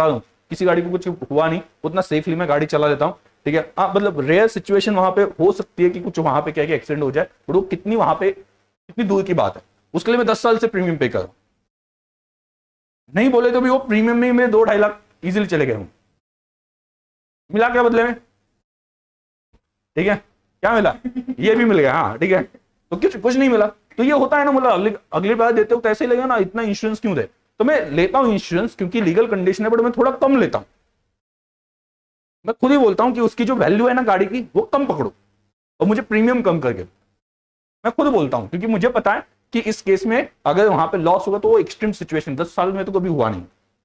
किसी गाड़ी को कुछ हुआ नहीं, उतना सेफली मैं गाड़ी चला लेता हूँ, ठीक है। हाँ मतलब रेयर सिचुएशन वहां पे हो सकती है कि कुछ वहां पे क्या एक्सीडेंट हो जाए, बट वो कितनी वहां पे कितनी दूर की बात है, उसके लिए मैं 10 साल से प्रीमियम पे करूँ, नहीं बोले तो भी वो प्रीमियम में मेरे 2-2.5 लाख इजिली चले गए हूँ, मिला क्या बदले में, ठीक है, क्या मिला, ये भी मिल गया, हाँ ठीक है, तो कुछ नहीं मिला। तो ये होता है ना, मतलब अगली बार देते हो तो ऐसे ही लगेगा ना, इतना इंश्योरेंस क्यों दे, तो मैं लेता हूं इंश्योरेंस क्योंकि लीगल कंडीशन है, बट मैं थोड़ा कम लेता हूं, मैं खुद ही बोलता हूं कि उसकी जो वैल्यू है ना गाड़ी की वो कम पकड़ो और मुझे प्रीमियम कम करके, मैं खुद बोलता हूं क्योंकि मुझे पता है कि इस केस में अगर वहां पे लॉस होगा तो वो एक्सट्रीम सिचुएशन, 10 साल में तो कभी हुआ नहीं।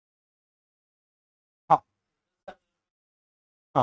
हाँ हाँ,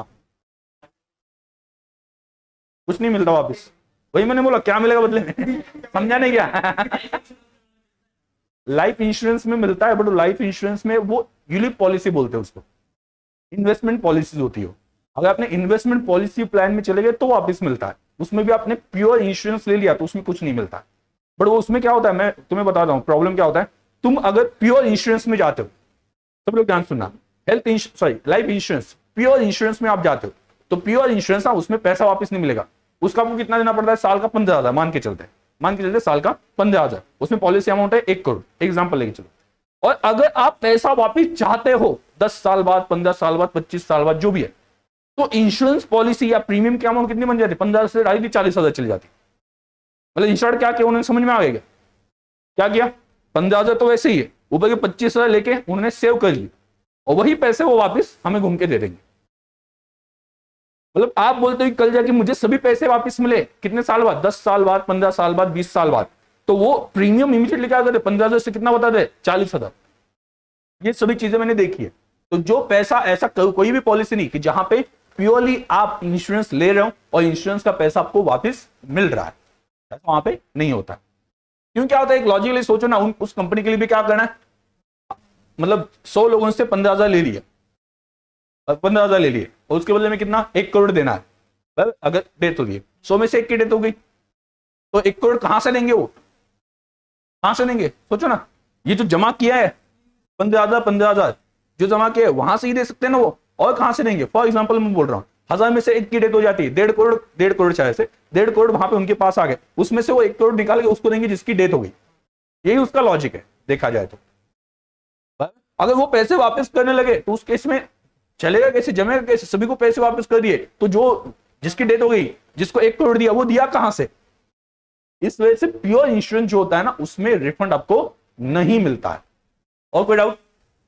कुछ नहीं मिलता वापिस, वही मैंने बोला क्या मिलेगा बदले में समझा नहीं क्या लाइफ इंश्योरेंस में मिलता है, बट लाइफ इंश्योरेंस में वो यूलिप पॉलिसी बोलते हैं उसको, इन्वेस्टमेंट पॉलिसी होती है। अगर आपने इन्वेस्टमेंट पॉलिसी प्लान में चले गए तो वापस मिलता है, उसमें भी आपने प्योर इंश्योरेंस ले लिया तो उसमें कुछ नहीं मिलता है। बट वो उसमें क्या होता है, मैं तुम्हें बता रहा हूं प्रॉब्लम क्या होता है, तुम अगर प्योर इंश्योरेंस में जाते हो, सब लोग ध्यान सुनना, लाइफ इंश्योरेंस प्योर इंश्योरेंस में आप जाते हो तो प्योर इंश्योरेंस ना उसमें पैसा वापस नहीं मिलेगा, उसका आपको कितना देना पड़ता है, साल का 15,000 मान के चलते साल का 15,000, उसमें पॉलिसी अमाउंट है 1 करोड़, एग्जाम्पल लेके चलो। और अगर आप पैसा वापस चाहते हो 10 साल बाद, 15 साल बाद, 25 साल बाद, जो भी है, तो इंश्योरेंस पॉलिसी या प्रीमियम की अमाउंट कितनी बन जाती है, 15 से 40,000 चली जाती। मतलब इंश्योर्ड क्या किया उन्होंने, समझ में आ गया क्या किया, 15,000 तो वैसे ही है, ऊपर के 25,000 लेके उन्होंने सेव कर लिए और वही पैसे वो वापस हमें घूम के दे देंगे। मतलब आप बोलते हो कि कल जाके मुझे सभी पैसे वापस मिले, कितने साल बाद, 10 साल बाद, 15 साल बाद, 20 साल बाद, तो वो प्रीमियम इमीडिएटली क्या करते, 15,000 से कितना बता दे, 40,000। ये सभी चीजें मैंने देखी है। तो जो पैसा ऐसा कोई भी पॉलिसी नहीं कि जहां पे प्योरली आप इंश्योरेंस ले रहे हो और इंश्योरेंस का पैसा आपको वापस मिल रहा है, ऐसा वहां पे नहीं होता। क्यों, क्या होता है, एक लॉजिकली सोचो ना, उस कंपनी के लिए भी क्या करना है, मतलब 100 लोगों से 15,000 ले लिया, 15,000 ले लिए और उसके बदले में कितना, 1 करोड़ देना है। अगर डेथ हो गई 100 में से 1 की डेथ हो गई तो 1 करोड़ कहां से देंगे, वो कहां से देंगे, सोचो ना, ये जो जमा किया है 15,000 जो जमा किया है वहां से ही दे सकते हैं ना वो, और कहां से देंगे। फॉर एग्जाम्पल मैं बोल रहा हूँ 1000 में से 1 की डेथ हो जाती है, 1.5 करोड़ शायद से 1.5 करोड़ वहां पे उनके पास आ गए, उसमें से वो 1 करोड़ निकाल के उसको देंगे जिसकी डेथ हो गई। यही उसका लॉजिक है देखा जाए तो। अगर वो पैसे वापस करने लगे तो उस केस में चलेगा कैसे, जमेगा कैसे, सभी को पैसे वापस कर दिए तो जो जिसकी डेथ हो गई, जिसको 1 करोड़ दिया, वो दिया कहां से। इस वजह से प्योर इंश्योरेंस जो होता है ना उसमें रिफंड आपको नहीं मिलता है। और कोई डाउट,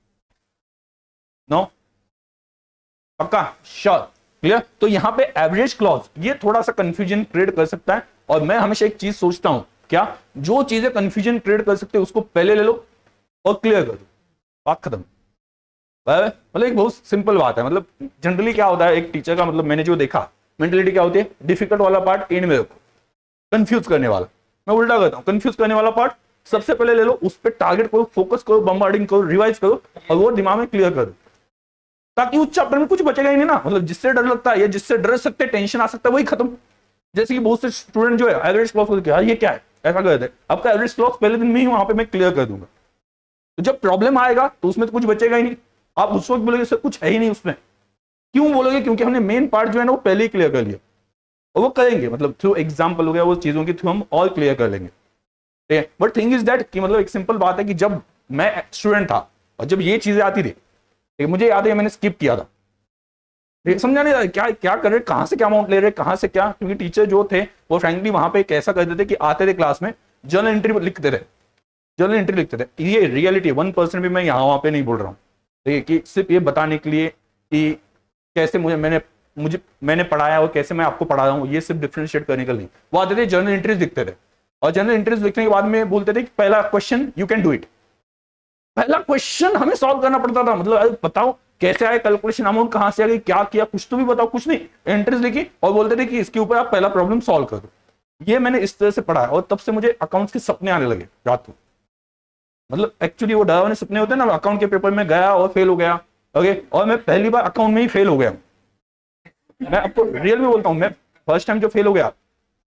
नो, पक्का, श्योर, क्लियर। तो यहां पे एवरेज क्लॉज ये थोड़ा सा कंफ्यूजन क्रिएट कर सकता है, और मैं हमेशा एक चीज सोचता हूं, क्या जो चीजें कंफ्यूजन क्रिएट कर सकते हैं उसको पहले ले लो और क्लियर कर दो, बात खत्म। मतलब एक बहुत सिंपल बात है, मतलब जनरली क्या होता है एक टीचर का, मतलब मैंने जो देखा मेंटेलिटी क्या होती है, डिफिकल्ट वाला पार्ट एंड में रखो, कंफ्यूज करने वाला मैं उल्टा करता हूं, कंफ्यूज करने वाला पार्ट सबसे पहले ले लो, उस पर टारगेट करो, फोकस करो, बम्बार्डिंग करो, रिवाइज करो और वो दिमाग में क्लियर करो, ताकि उस चैप्टर में कुछ बचेगा ही नहीं ना। मतलब जिससे डर लगता है या जिससे डर सकते टेंशन आ सकता है वही खत्म। जैसे कि बहुत से स्टूडेंट जो है एवरेज क्लॉज को ये क्या है ऐसा कर दे, आपका एवरेज क्लॉज पहले दिन में ही वहां पे मैं क्लियर कर दूंगा, तो जब प्रॉब्लम आएगा तो उसमें तो कुछ बचेगा ही नहीं। आप उस वक्त बोलोगे सर कुछ है ही नहीं उसमें, क्यों बोलोगे, क्योंकि हमने मेन पार्ट जो है ना वो पहले ही क्लियर कर लिया, और वो करेंगे, मतलब थ्रू एग्जाम्पल हो गया वो चीजों की थ्रू हम और क्लियर कर लेंगे, ठीक है। बट थिंग इज दैट कि मतलब एक सिंपल बात है कि जब मैं स्टूडेंट था और जब ये चीजें आती थी, मुझे याद है मैंने स्किप किया था, समझा नहीं क्या क्या कर रहे, कहां से क्या अमाउंट ले रहे, कहां से क्या, क्योंकि टीचर जो थे वो फ्रैंकली वहां पे कैसा करते थे कि आते थे क्लास में जर्नल एंट्री लिखते थे, जर्नल एंट्री लिखते थे। ये रियलिटी 1% भी मैं यहाँ वहां पे नहीं बोल रहा हूँ, ठीक है, कि सिर्फ ये बताने के लिए कि कैसे मैंने पढ़ाया और कैसे मैं आपको पढ़ा रहा हूँ, ये सिर्फ डिफरेंशिएट करने के लिए। वो आते थे जर्नल एंट्रीज लिखते थे और जर्नल एंट्रीज लिखने के बाद में बोलते थे कि पहला question you can do it, पहला क्वेश्चन हमें सॉल्व करना पड़ता था, मतलब बताओ कैसे आए, कैलकुलेशन अमाउंट कहां से आ गई, क्या किया, कुछ तो भी बताओ, कुछ नहीं, एंट्रीज लिखी और बोलते थे कि इसके ऊपर आप पहला प्रॉब्लम सॉल्व करो। ये मैंने इस तरह से पढ़ा है और तब से मुझे अकाउंट्स के सपने आने लगे रात को, मतलब एक्चुअली वो डरावने सपने होते हैं ना, अकाउंट के पेपर में गया और फेल हो गया, ओके, और मैं पहली बार अकाउंट में ही फेल हो गया, मैं आपको रियल में बोलता हूं, मैं फर्स्ट टाइम जो फेल हो गया,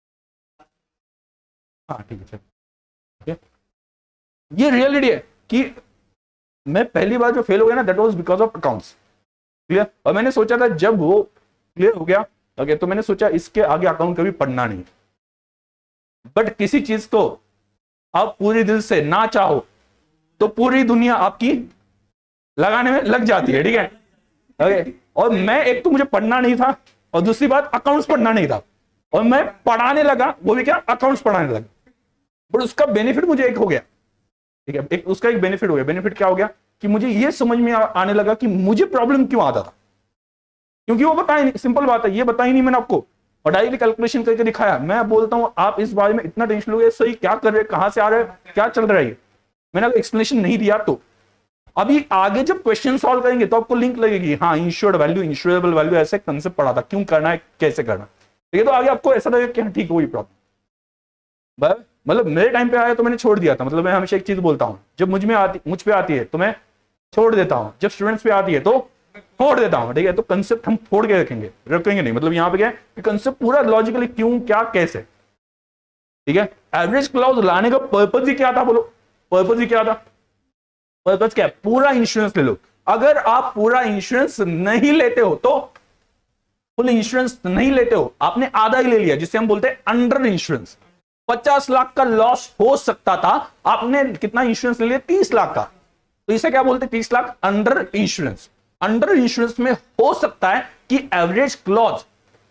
हाँ ठीक है, ये रियलिटी है कि मैं पहली बार जो फेल हो गया ना that was because of accounts. Clear. और मैंने सोचा था जब वो क्लियर हो गया ओके, तो मैंने सोचा इसके आगे अकाउंट कभी पढ़ना नहीं। बट किसी चीज को आप पूरे दिल से ना चाहो तो पूरी दुनिया आपकी लगाने में लग जाती है, ठीक है ओके। और मैं एक तो मुझे पढ़ना नहीं था और दूसरी बात अकाउंट्स पढ़ना नहीं था, और मैं पढ़ाने लगा, वो भी क्या अकाउंट्स पढ़ाने लगा। बट उसका बेनिफिट मुझे एक हो गया, ठीक है, एक उसका एक बेनिफिट हो गया। बेनिफिट क्या हो गया कि मुझे ये समझ में आने लगा कि मुझे प्रॉब्लम क्यों आता था, क्योंकि वो बताया नहीं। सिंपल बात है, ये बताई नहीं मैंने आपको और डायरेक्टली कैलकुलेशन करके दिखाया। मैं बोलता हूं आप इस बारे में इतना टेंशन लोगे, सही क्या कर रहे हैं, कहां से आ रहे हैं, क्या चल रहा है, मैंने अगर एक्सप्लेनेशन नहीं दिया तो अभी आगे जब क्वेश्चन सॉल्व करेंगे तो आपको लिंक लगेगी, हाँ इंश्योर्ड वैल्यू, इंश्योरेबल वैल्यू, ऐसे कंसेप्ट पढ़ा था, क्यों करना है, कैसे करना, ठीक है। तो आगे आपको ऐसा लगेगा कि ठीक है वही प्रॉब्लम। मतलब मेरे टाइम पे आया तो मैंने छोड़ दिया था। मतलब मैं हमेशा एक चीज बोलता हूं, जब मुझ पे आती है तो मैं छोड़ देता हूं, जब स्टूडेंट्स पे आती है तो छोड़ देता हूं, ठीक है। तो कंसेप्ट हम फोड़ के रखेंगे नहीं। मतलब यहां पे क्या है कि कंसेप्ट पूरा लॉजिकली क्यों क्या कैसे, ठीक है। एवरेज क्लॉज लाने का पर्पज ही क्या था, बोलो पर्पज ही क्या था, पर्पज क्या है, पूरा इंश्योरेंस ले लो। अगर आप पूरा इंश्योरेंस नहीं लेते हो तो फुल इंश्योरेंस नहीं लेते हो, आपने आधा ही ले लिया, जिसे हम बोलते हैं अंडर इंश्योरेंस। 50 लाख का लॉस हो सकता था, आपने कितना इंश्योरेंस ले लिया, 30 लाख का, तो इसे क्या बोलते हैं, 30 lakh under insurance. Under insurance में हो सकता है कि एवरेज क्लॉज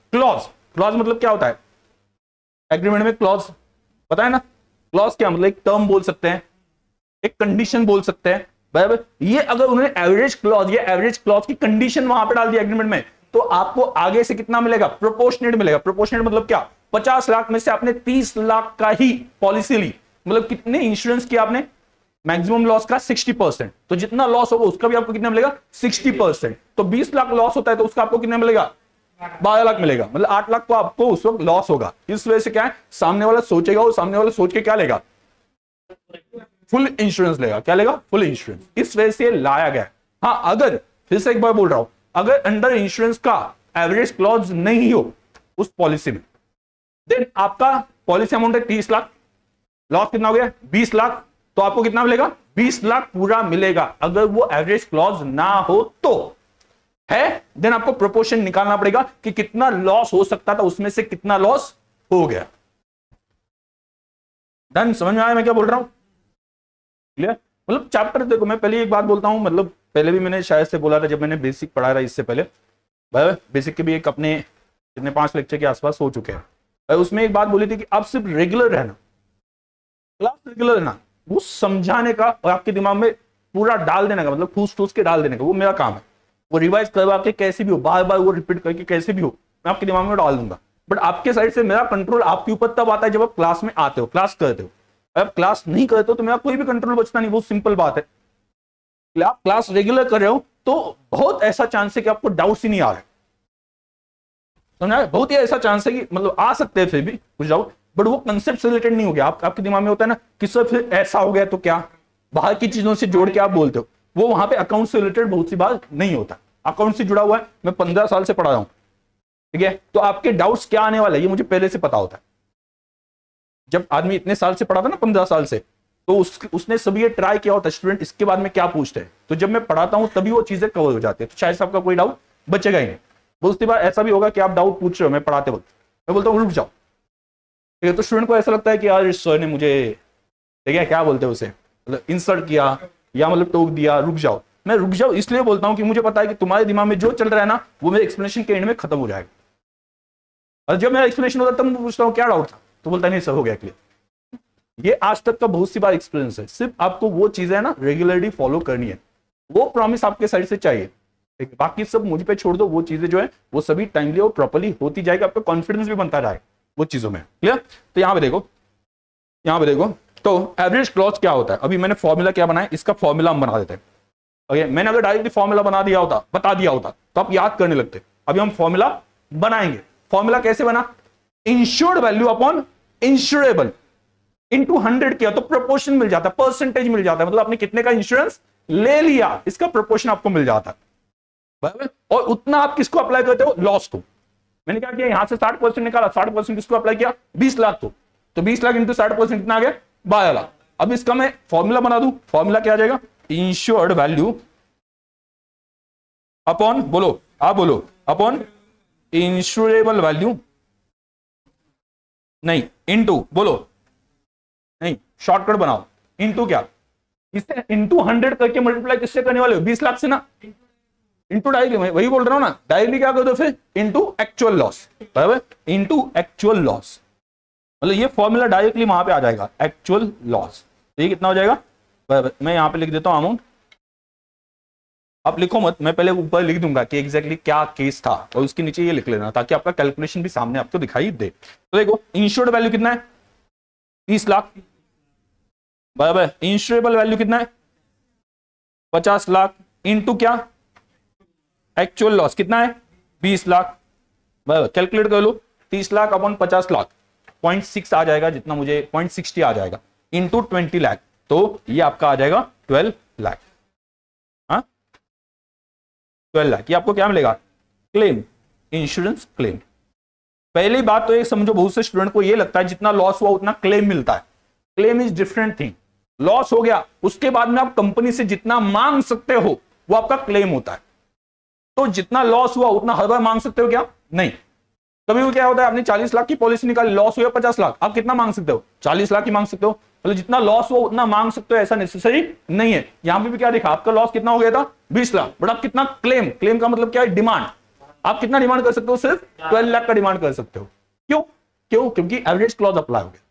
मतलब क्या होता है, एग्रीमेंट में क्लॉज पता है ना, क्लॉज क्या मतलब, एक टर्म बोल सकते हैं, एक कंडीशन बोल सकते हैं, बराबर। ये अगर उन्होंने एवरेज क्लॉज की कंडीशन वहां पे डाल दी एग्रीमेंट में, तो आपको आगे से कितना मिलेगा, प्रोपोर्शनेट मिलेगा। प्रोपोर्शनेट मतलब क्या, 50 लाख में से आपने 30 लाख का ही पॉलिसी ली, मतलब कितने इंश्योरेंस किया आपने, मैक्सिमम लॉस का 60%, तो जितना लॉस होगा उसका भी आपको कितना मिलेगा, 60%। तो 20 लाख लॉस होता है तो उसका आपको कितना मिलेगा, 12 लाख मिलेगा, मतलब 8 लाख तो आपको उस वक्त लॉस होगा। इस वजह से क्या है, सामने वाला सोचेगा, और सामने वाला सोच के क्या लेगा, फुल इंश्योरेंस लेगा, क्या लेगा, फुल इंश्योरेंस। इस वजह से लाया गया। हाँ, अगर फिर से एक बार बोल रहा हूं, अगर अंडर इंश्योरेंस का एवरेज क्लॉज नहीं हो उस पॉलिसी में, देन आपका पॉलिसी अमाउंट है 30 लाख, लॉस कितना हो गया, 20 लाख, तो आपको कितना मिलेगा, 20 लाख पूरा मिलेगा। अगर वो एवरेज क्लॉज ना हो तो है, देन आपको प्रोपोर्शन निकालना पड़ेगा कि कितना लॉस हो सकता था, उसमें से कितना लॉस हो गया। डन, समझ में आया मैं क्या बोल रहा हूं, क्लियर। मतलब चैप्टर देखो, मैं पहले एक बात बोलता हूं, मतलब पहले भी मैंने शायद से बोला था जब मैंने बेसिक पढ़ा था इससे पहले, बेसिक के भी एक अपने कितने 5 लेक्चर के आसपास हो चुके हैं, उसमें एक बात बोली थी कि आप सिर्फ रेगुलर रहना, क्लास रेगुलर रहना, वो समझाने का और आपके दिमाग में पूरा डाल देने का, मतलब ठूस ठूस के डाल देने का, वो मेरा काम है। वो रिवाइज करवा के कैसे भी हो, बार बार वो रिपीट करके कैसे भी हो, मैं आपके दिमाग में डाल दूंगा। बट आपके साइड से मेरा कंट्रोल आपके ऊपर तब आता है जब आप क्लास में आते हो, क्लास करते हो। अगर क्लास नहीं करते हो तो मेरा कोई भी कंट्रोल बचता नहीं, बहुत सिंपल बात है। आप क्लास रेगुलर कर रहे हो तो बहुत ऐसा चांस है कि आपको डाउट्स ही नहीं आ रहे, समझा, बहुत ही ऐसा चांस है कि मतलब आ सकते हैं फिर भी कुछ डाउट, बट वो कंसेप्ट से रिलेटेड नहीं हो गया। आपके दिमाग में होता है ना कि सर फिर ऐसा हो गया तो क्या, बाहर की चीजों से जोड़ के आप बोलते हो, वो वहां पे अकाउंट से रिलेटेड बहुत सी बात नहीं होता। अकाउंट से जुड़ा हुआ है, मैं 15 साल से पढ़ा रहा हूं, ठीक है, तो आपके डाउट्स क्या आने वाला है ये मुझे पहले से पता होता है। जब आदमी इतने साल से पढ़ा था ना, 15 साल से, तो उसने सभी ये ट्राई किया होता स्टूडेंट इसके बाद में क्या पूछते हैं, तो जब मैं पढ़ाता हूं तभी वो चीजें कवर हो जाती है, तो शायद से आपका कोई डाउट बचेगा ही नहीं। बहुत सी बार ऐसा भी होगा कि आप डाउट पूछ रहे हो मैं पढ़ाते वक्त, मैं बोलता हूँ रुक जाओ, ठीक है, तो स्टूडेंट को ऐसा लगता है कि यार इस सर ने मुझे, ठीक है, क्या बोलते हैं उसे, मतलब इंसल्ट किया या मतलब टोक दिया, रुक जाओ। मैं रुक जाओ इसलिए बोलता हूं कि मुझे पता है कि तुम्हारे दिमाग में जो चल रहा है ना वो मेरे एक्सप्लेनेशन के एंड में खत्म हो जाएगा। और जब मेरा एक्सप्लेनेशन होता है तब मैं पूछता हूँ क्या डाउट था, तो बोलता नहीं सर हो गया क्लियर। ये आज तक का बहुत सी बार एक्सपीरियंस है। सिर्फ आपको वो चीजें है ना रेगुलरली फॉलो करनी है, वो प्रॉमिस आपके साइड से चाहिए, ठीक है, बाकी सब मुझ पे छोड़ दो, वो चीजें जो है वो सभी टाइमली और प्रॉपर्ली होती जाएगी, आपका कॉन्फिडेंस भी बनता जाएगा वो चीजों में, क्लियर। तो यहाँ पे देखो, यहाँ पे देखो, तो एवरेज क्लॉज क्या होता है, अभी मैंने फॉर्मूला क्या बनाया, इसका फॉर्मूला हम बना देते हैं। ओके, मैंने अगर डायरेक्टली फॉर्मूला बता दिया होता तो आप याद करने लगते। अभी हम फॉर्मूला बनाएंगे। फॉर्मूला कैसे बना, insured value upon insurable into 100 किया तो प्रोपोर्शन मिल जाता है, परसेंटेज मिल जाता है, मतलब आपने कितने का इंश्योरेंस ले लिया इसका प्रोपोर्शन आपको मिल जाता है, बराबर। और उतना आप किसको अप्लाई करते हो, लॉस को। मैंने क्या किया, यहां से 60% निकाला, 60% किसको अप्लाई किया, 20 लाख को, तो 20 लाख इंटू 60% कितना आ गया, 12 लाख। अब इसका मैं फॉर्मूला बना दूं, फॉर्मूला क्या आ जाएगा, इंश्योर्ड वैल्यू अपॉन, बोलो आप बोलो, अपॉन इंश्योरेबल वैल्यू, नहीं इनटू, बोलो नहीं, शॉर्टकट बनाओ, इनटू क्या, इससे इनटू 100 करके मल्टीप्लाई किससे करने वाले हो, 20 लाख से ना, इनटू डायरेक्टली, मैं वही बोल रहा हूं ना, डायरेक्टली क्या कर दो फिर, इनटू एक्चुअल लॉस, बराबर, इनटू एक्चुअल लॉस, मतलब ये फॉर्मूला डायरेक्टली वहां पे आ जाएगा, एक्चुअल लॉस। तो ये कितना हो जाएगा, बराबर, मैं यहां पे लिख देता हूं अमाउंट, आप लिखो मत, मैं पहले ऊपर लिख दूंगा कि एग्जैक्टली क्या केस था, और उसके नीचे ये लिख लेना ताकि आपका कैलकुलेशन भी सामने आपको दिखाई दे। तो देखो इंश्योर्ड वैल्यू कितना है, 30 लाख, बराबर, इंश्योरेबल वैल्यू कितना है, 50 लाख, इनटू क्या, एक्चुअल लॉस कितना है, 20 लाख, बराबर, कैलकुलेट कर लो, 30 लाख अपॉन 50 लाख, 0.6 आ जाएगा, जितना मुझे 0.60 आ जाएगा, इनटू 20 लाख, तो ये आपका आ जाएगा 12 लाख, हाँ 12 लाख, ये आपको क्या मिलेगा, क्लेम, इंश्योरेंस क्लेम। पहली बात तो ये समझो, बहुत से स्टूडेंट को ये लगता है जितना लॉस हुआ उतना क्लेम मिलता है, claim is different thing, loss हो गया उसके बाद में आप कंपनी से जितना मांग सकते हो वो आपका क्लेम होता है, तो जितना लॉस हुआ उतना हर बार मांग सकते हो क्या, नहीं, कभी भी क्या होता है, आपने 40 लाख की पॉलिसी निकाली, लॉस हुआ 50 लाख, आप कितना मांग सकते हो, 40 लाख ही मांग सकते हो, मतलब जितना लॉस हुआ उतना मांग सकते हो ऐसा नेसेसरी नहीं है। यहां पे भी क्या देखा, आपका लॉस कितना हो गया था, 20 लाख, बट आप कितना क्लेम, क्लेम का मतलब क्या है, डिमांड, आप कितना डिमांड कर सकते हो, सिर्फ 12 लाख का डिमांड कर सकते हो, क्यों क्यों, क्योंकि एवरेज क्लॉज अप्लाई हो गया।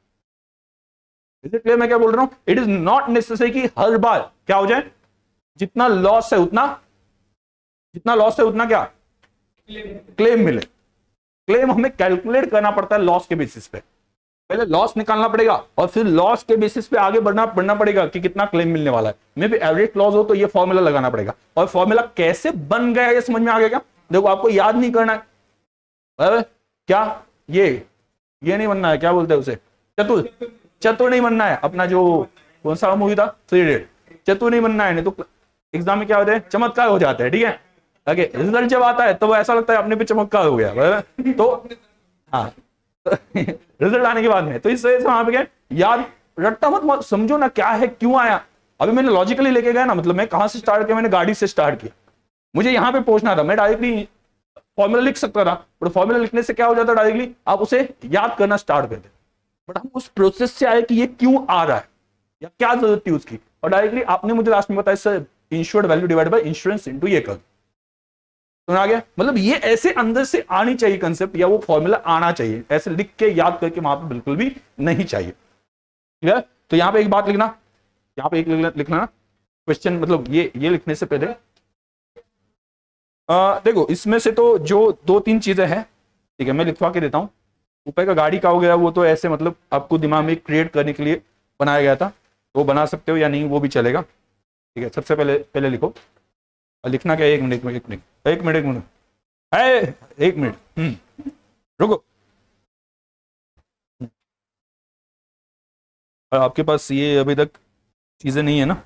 इसलिए मैं क्या बोल रहा हूं, इट इज नॉट नेसेसरी कि हर बार क्या हो जाए, जितना लॉस है उतना, जितना लॉस है उतना क्या क्लेम मिले, क्लेम हमें कैलकुलेट करना पड़ता है लॉस के बेसिस पे, पहले लॉस निकालना पड़ेगा और फिर लॉस के बेसिस पे आगे बढ़ना पड़ेगा कि कितना क्लेम मिलने वाला है। मे भी एवरेज क्लॉज हो तो ये फॉर्मूला लगाना पड़ेगा, और फॉर्मूला कैसे बन गया ये समझ में आ गया क्या, देखो आपको याद नहीं करना है, क्या ये नहीं बनना है, क्या बोलते हैं उसे, चतुर नहीं बनना है, अपना जो कौन सा मूवी था 3 इडियट, चतुर नहीं बनना है, नहीं तो एग्जाम में क्या होता है, चमत्कार हो जाता है, ठीक है, ओके, रिजल्ट जब आता है तो वो ऐसा लगता है अपने पे चमत्कार हो गया, बराबर, तो हाँ रिजल्ट आने के बाद में, तो इस वजह से वहां पे क्या याद रट्टा मत समझो ना, क्या है क्यों आया, अभी मैंने लॉजिकली लेके गया ना, मतलब मैं कहां से स्टार्ट किया, मैंने गाड़ी से स्टार्ट किया, मुझे यहां पे पहुंचना था, मैं डायरेक्टली फॉर्मूला लिख सकता था, बट फॉर्मूला लिखने से क्या हो जाता, डायरेक्टली आप उसे याद करना स्टार्ट करते, बट हम उस प्रोसेस से आए कि ये क्यों आ रहा है या क्या जरूरत थी उसकी, और डायरेक्टली आपने मुझे लास्ट में बताया sir insured value divide by insurance into ये कर, सुना गया, मतलब ये ऐसे अंदर से आनी चाहिए कंसेप्ट, या वो फॉर्मूला आना चाहिए, ऐसे लिख के याद करके वहां पे बिल्कुल भी नहीं चाहिए, क्लियर। तो यहां पे एक बात लिखना, यहां पे एक लिखना ना क्वेश्चन, मतलब ये लिखने से पहले देखो इसमें से तो जो 2-3 चीजें हैं, ठीक है, मैं लिखवा के देता हूं, ऊपर का गाड़ी का हो गया, वो तो ऐसे मतलब आपको दिमाग में क्रिएट करने के लिए बनाया गया था, तो बना सकते हो या नहीं वो भी चलेगा, ठीक है। सबसे पहले लिखो, लिखना क्या है, एक मिनट रुको, आपके पास ये अभी तक चीजें नहीं है ना,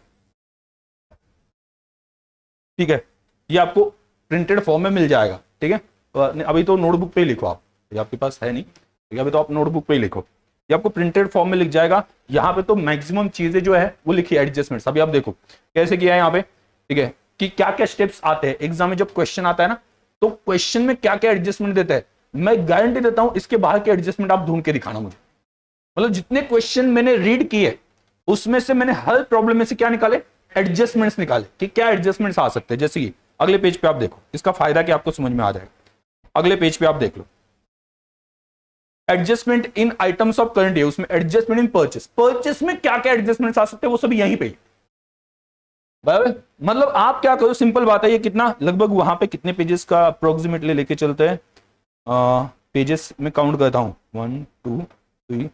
ठीक है, ये आपको प्रिंटेड फॉर्म में मिल जाएगा, ठीक है, अभी तो नोटबुक पे ही लिखो आप, ये आपके पास है नहीं, ठीक है, अभी तो आप नोटबुक पे ही लिखो, ये आपको प्रिंटेड फॉर्म में लिख जाएगा, यहाँ पे तो मैक्सिमम चीजें जो है वो लिखी एडजस्टमेंट्स, अभी आप देखो कैसे किया है यहाँ पे, ठीक है, कि क्या क्या स्टेप्स आते हैं एग्जाम में, जब क्वेश्चन आता है ना तो क्वेश्चन में क्या क्या एडजस्टमेंट देता है, मैं गारंटी देता हूं इसके बाहर के एडजस्टमेंट आप ढूंढ के दिखाना मुझे, मतलब जितने क्वेश्चन मैंने रीड किए उसमें से मैंने हर प्रॉब्लम में से क्या निकाले, एडजस्टमेंट्स निकाले, कि क्या एडजस्टमेंट्स आ सकते हैं, जैसे कि अगले पेज पे आप देखो, इसका फायदा कि आपको समझ में आ जाएगा, अगले पेज पे आप देख लो, adjustment in items of current year, उसमें एडजस्टमेंट इन परचेस में क्या क्या एडजस्टमेंट्स आ सकते हैं वो सब यहीं पे, बराबर, मतलब आप क्या करो, सिंपल बात है, ये कितना लगभग वहां पे कितने पेजेस का अप्रोक्सीमेटली लेके चलते हैं, पेजेस में काउंट करता हूं, 1 2 3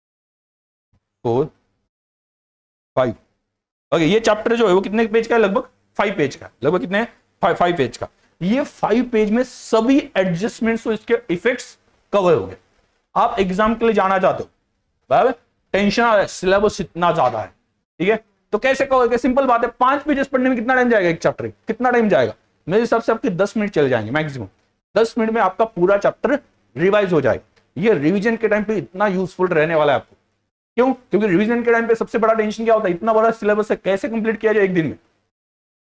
4 5, ओके, ये चैप्टर जो है वो कितने पेज का है, लगभग 5 पेज का, लगभग कितने 5 पेज का, ये 5 पेज में सभी एडजस्टमेंट्स और इसके इफेक्ट्स कवर हो गए। आप एग्जाम के लिए जाना चाहते हो, बराबर, टेंशन आ रहा है, सिलेबस इतना ज्यादा है, ठीक है, तो कैसे कहोगे, सिंपल बात है, 5 पेजेस पढ़ने में कितना टाइम जाएगा, एक चैप्टर कितना टाइम जाएगा, मेरे हिसाब से आपके 10 मिनट चले जाएंगे मैक्सिमम, 10 मिनट में आपका पूरा चैप्टर रिवाइज हो जाएगा। ये रिवीजन के टाइम पे इतना यूजफुल रहने वाला है आपको, क्यों, क्योंकि रिवीजन के टाइम पे सबसे बड़ा टेंशन क्या होता है, इतना बड़ा सिलेबस है कैसे कंप्लीट किया जाए एक दिन में,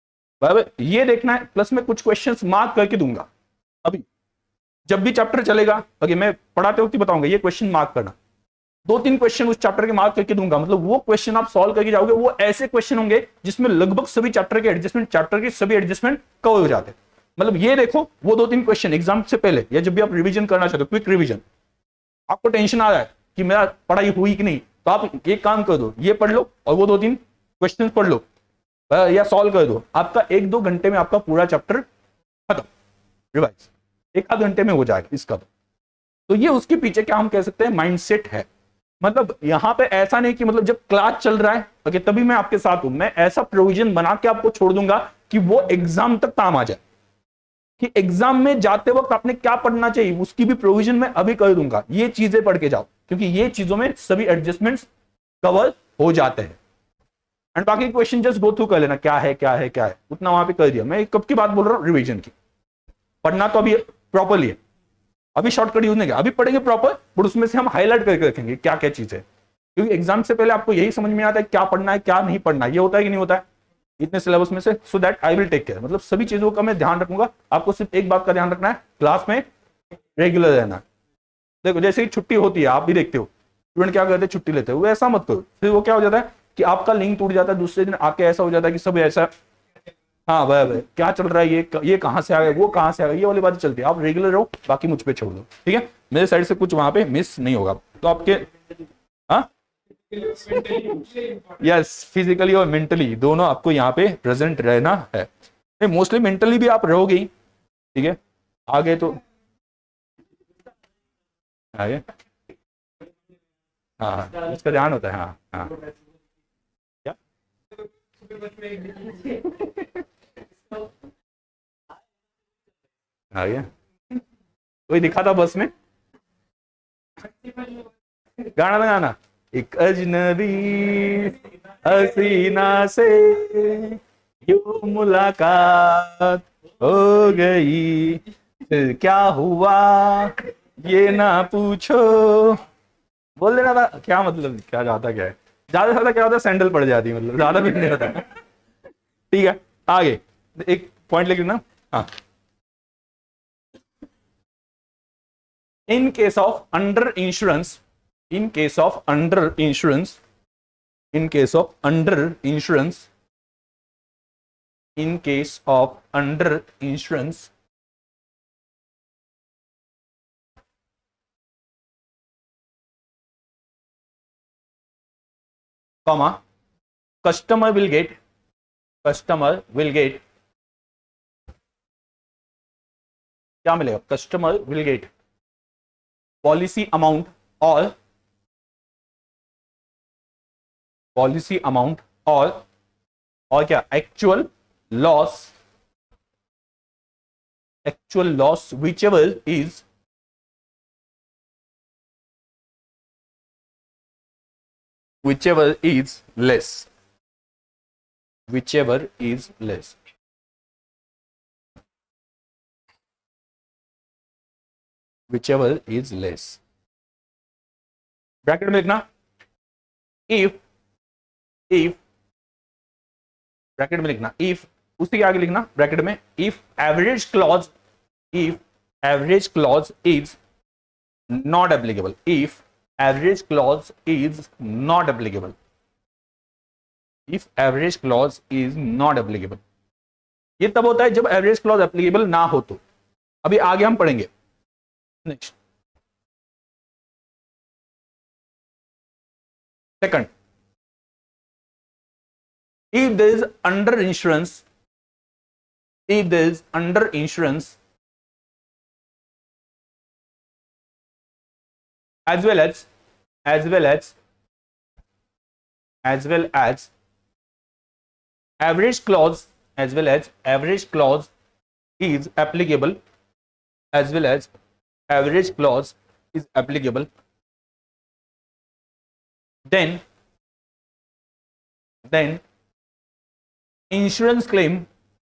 बराबर, ये देखना है, प्लस में कुछ क्वेश्चंस मार्क करके दूंगा। अभी जब भी चैप्टर चलेगा, ओके, मैं पढ़ाते वक्त ही बताऊंगा ये क्वेश्चन मार्क करना, 2-3 क्वेश्चन उस चैप्टर के मार्क करके दूंगा, मतलब वो क्वेश्चन आप सॉल्व करके जाओगे, वो ऐसे क्वेश्चन होंगे जिसमें लगभग सभी चैप्टर के एडजस्टमेंट, चैप्टर के सभी एडजस्टमेंट कवर हो जाते हैं। मतलब ये देखो, वो 2-3 क्वेश्चन एग्जाम से पहले या जब भी आप रिवीजन करना चाहते हो, क्विक रिवीजन, आपको टेंशन आ रहा है कि मेरा पढ़ाई हुई कि नहीं, तो आप एक काम कर दो, ये पढ़ लो और वो 2-3 क्वेश्चन पढ़ लो या सॉल्व कर दो, आपका 1-2 घंटे में आपका पूरा चैप्टर खत्म, रिवाइज 1 आध घंटे में हो जाएगा इसका। तो ये उसके पीछे क्या हम कह सकते हैं, माइंडसेट है। मतलब यहां पे ऐसा नहीं कि मतलब जब क्लास चल रहा है ओके तभी मैं आपके साथ हूं, मैं ऐसा प्रोविजन बना के आपको छोड़ दूंगा कि वो एग्जाम तक काम आ जाए, कि एग्जाम में जाते वक्त आपने क्या पढ़ना चाहिए उसकी भी प्रोविजन मैं अभी कर दूंगा। ये चीजें पढ़ के जाओ, क्योंकि ये चीजों में सभी एडजस्टमेंट्स कवर हो जाते हैं। एंड बाकी क्वेश्चन जस्ट गो थ्रू कर लेना, क्या है क्या है क्या है, उतना वहां पे कर दिया। मैं कब की बात बोल रहा हूँ, रिवीजन की। पढ़ना तो अभी प्रॉपरली है, अभी शॉर्टकट यूज नहीं किया, अभी पढ़ेंगे प्रॉपर, बट उसमें से हम हाईलाइट करके रखेंगे क्या क्या चीज है, क्योंकि एग्जाम से पहले आपको यही समझ में आता है क्या पढ़ना है क्या नहीं पढ़ना है, ये होता है कि नहीं होता है इतने सिलेबस में से। So that I will take care, मतलब सभी चीजों का मैं ध्यान रखूंगा। आपको सिर्फ एक बात का ध्यान रखना है, क्लास में रेगुलर रहना है। देखो जैसे ही छुट्टी होती है, आप भी देखते हो स्टूडेंट क्या करते हैं, छुट्टी लेते हैं, वो ऐसा मत करो, फिर वो क्या हो जाता है कि आपका लिंक टूट जाता है, दूसरे दिन आके ऐसा हो जाता है कि सब ऐसा, हाँ भाई क्या चल रहा है, ये कहां से आ गया, वो कहां से आ गया, ये वाली बात चलती है। आप रेगुलर रहो, बाकी मुझ पे छोड़ दो, ठीक है, मेरे साइड से कुछ वहां पे मिस नहीं होगा। तो आपके हाँ यस, फिजिकली और मेंटली दोनों आपको यहाँ पे प्रेजेंट रहना है। मोस्टली मेंटली भी आप रहोगे ही, ठीक है, आगे तो आगे हाँ हाँ उसका ध्यान होता है, हाँ हाँ क्या आगे कोई दिखा था बस में, गाना लगाना, एक अजनबी हसीना से यूं मुलाकात हो गई, फिर क्या हुआ ये ना पूछो, बोल देना था क्या, मतलब क्या जाता क्या है, ज्यादा से ज्यादा क्या होता है सैंडल पड़ जाती है, मतलब ज्यादा भी नहीं होता है। ठीक है, आगे एक पॉइंट लिख लेना, हाँ, in case of under insurance, in case of under insurance, in case of under insurance, in case of under insurance, comma, customer will get क्या मिलेगा, customer will get policy amount और क्या actual loss whichever is less, whichever is less, whichever is less, bracket में लिखना if ब्रैकेट में लिखना if, उसी के आगे लिखना ब्रैकेट में if average clause is not applicable, if average clause is not applicable, if average clause is not applicable, ये तब होता है जब एवरेज क्लॉज एप्लीकेबल ना हो। तो अभी आगे हम पढ़ेंगे next. Second, if there is under insurance, as well as average clause is applicable, then insurance claim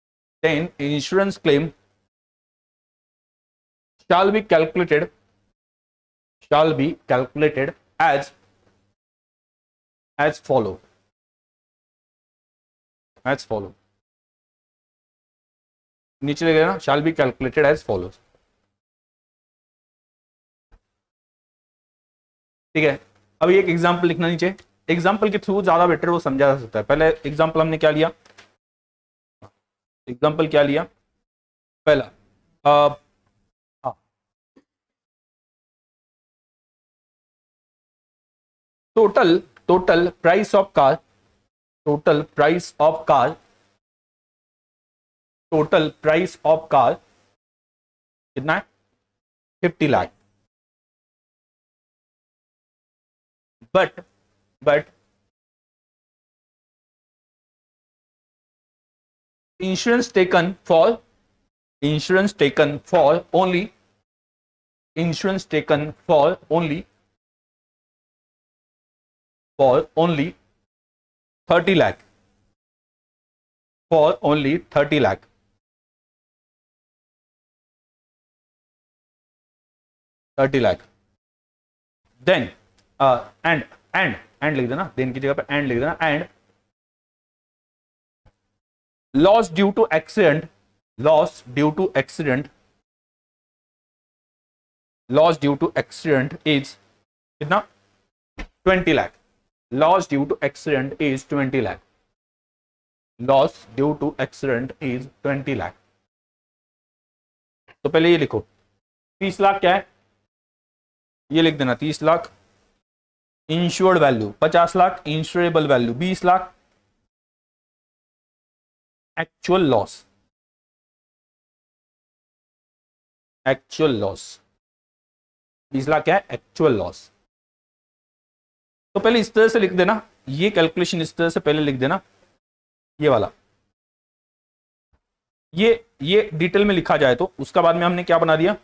shall be calculated as follow, नीचे लिख देना shall be calculated as follows. ठीक है, अब एक एग्जाम्पल लिखना नीचे, एग्जाम्पल के थ्रू ज्यादा बेटर वो समझा जा सकता है। पहले एग्जाम्पल हमने क्या लिया, एग्जाम्पल क्या लिया पहला, total price of car, total price of car, total price of car कितना है 50 lakh. But insurance taken for only, insurance taken for only 30 lakh, for only 30 lakh, then and लिख देना, then की जगह पे and लिख देना, and loss due to accident, loss due to accident is कितना 20 lakh, loss due to accident is 20 lakh, loss due to accident is 20 lakh। तो पहले ये लिखो 30 लाख क्या है, ये लिख देना 30 lakh insured value, 50 lakh insurable value, 20 lakh actual loss, actual loss 20 lakh क्या है एक्चुअल लॉस। तो पहले इस तरह से लिख देना, ये कैलकुलेशन इस तरह से पहले लिख देना, ये वाला, ये डिटेल में लिखा जाए तो उसका बाद में हमने क्या बना दिया,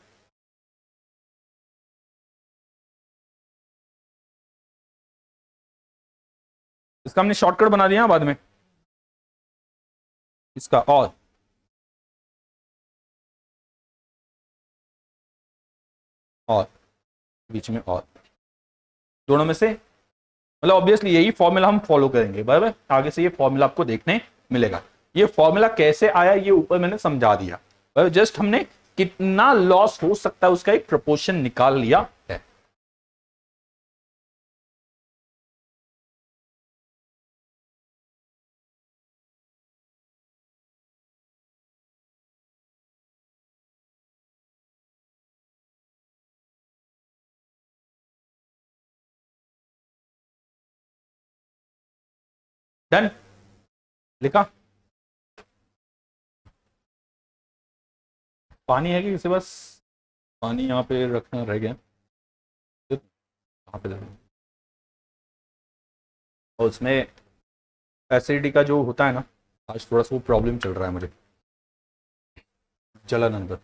इसका हमने शॉर्टकट बना दिया बाद में, इसका और बीच में और दोनों में से, मतलब ऑब्वियसली यही फॉर्मूला हम फॉलो करेंगे, बराबर। आगे से ये फॉर्मूला आपको देखने मिलेगा। ये फॉर्मूला कैसे आया ये ऊपर मैंने समझा दिया, बराबर। जस्ट हमने कितना लॉस हो सकता है उसका एक प्रोपोर्शन निकाल लिया है। डन, लिखा। पानी है कि किसी पास, पानी यहाँ पे रखना रह गया, यहाँ पे और उसमें एसिडिटी का जो होता है ना, आज थोड़ा सा वो प्रॉब्लम चल रहा है मुझे, जलन अंदर।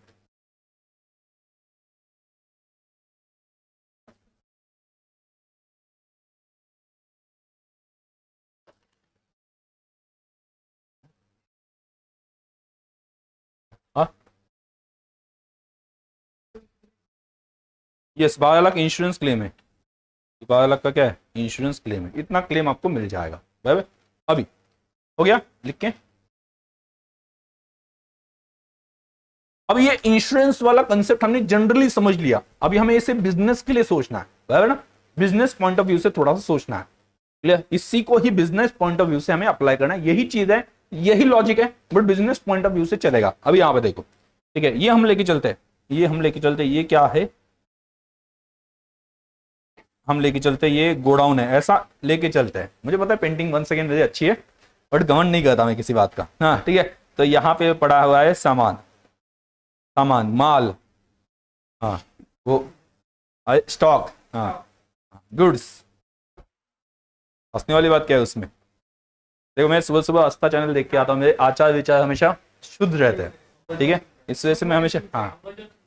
यस 12 लाख इंश्योरेंस क्लेम है, 12 लाख का क्या है इंश्योरेंस क्लेम है, इतना क्लेम आपको मिल जाएगा, बराबर। अभी हो गया लिख के। अब ये इंश्योरेंस वाला कंसेप्ट हमने जनरली समझ लिया, अभी हमें इसे बिजनेस के लिए सोचना है, बराबर ना, बिजनेस पॉइंट ऑफ व्यू से थोड़ा सा सोचना है, क्लियर। इसी को ही बिजनेस पॉइंट ऑफ व्यू से हमें अप्लाई करना है, यही चीज है, यही लॉजिक है, but business point of view से चलेगा। अभी यहां पे देखो, ठीक है, ये हम लेके चलते हैं, ये हम लेके चलते हैं, ये क्या है, हम लेके चलते हैं, ये गोडाउन है, ऐसा लेके चलते हैं। मुझे पता है पेंटिंग 1 सेकेंड मुझे अच्छी है, बट घमंड नहीं करता मैं किसी बात का, हाँ ठीक है। तो यहाँ पे पड़ा हुआ है सामान, सामान माल, हाँ वो स्टॉक, हाँ गुड्स। हंसने वाली बात क्या है उसमें, देखो मैं सुबह सुबह आस्था चैनल देख के आता हूँ, मेरे आचार विचार हमेशा शुद्ध रहते हैं, ठीक है, इस वजह से मैं हमेशा हाँ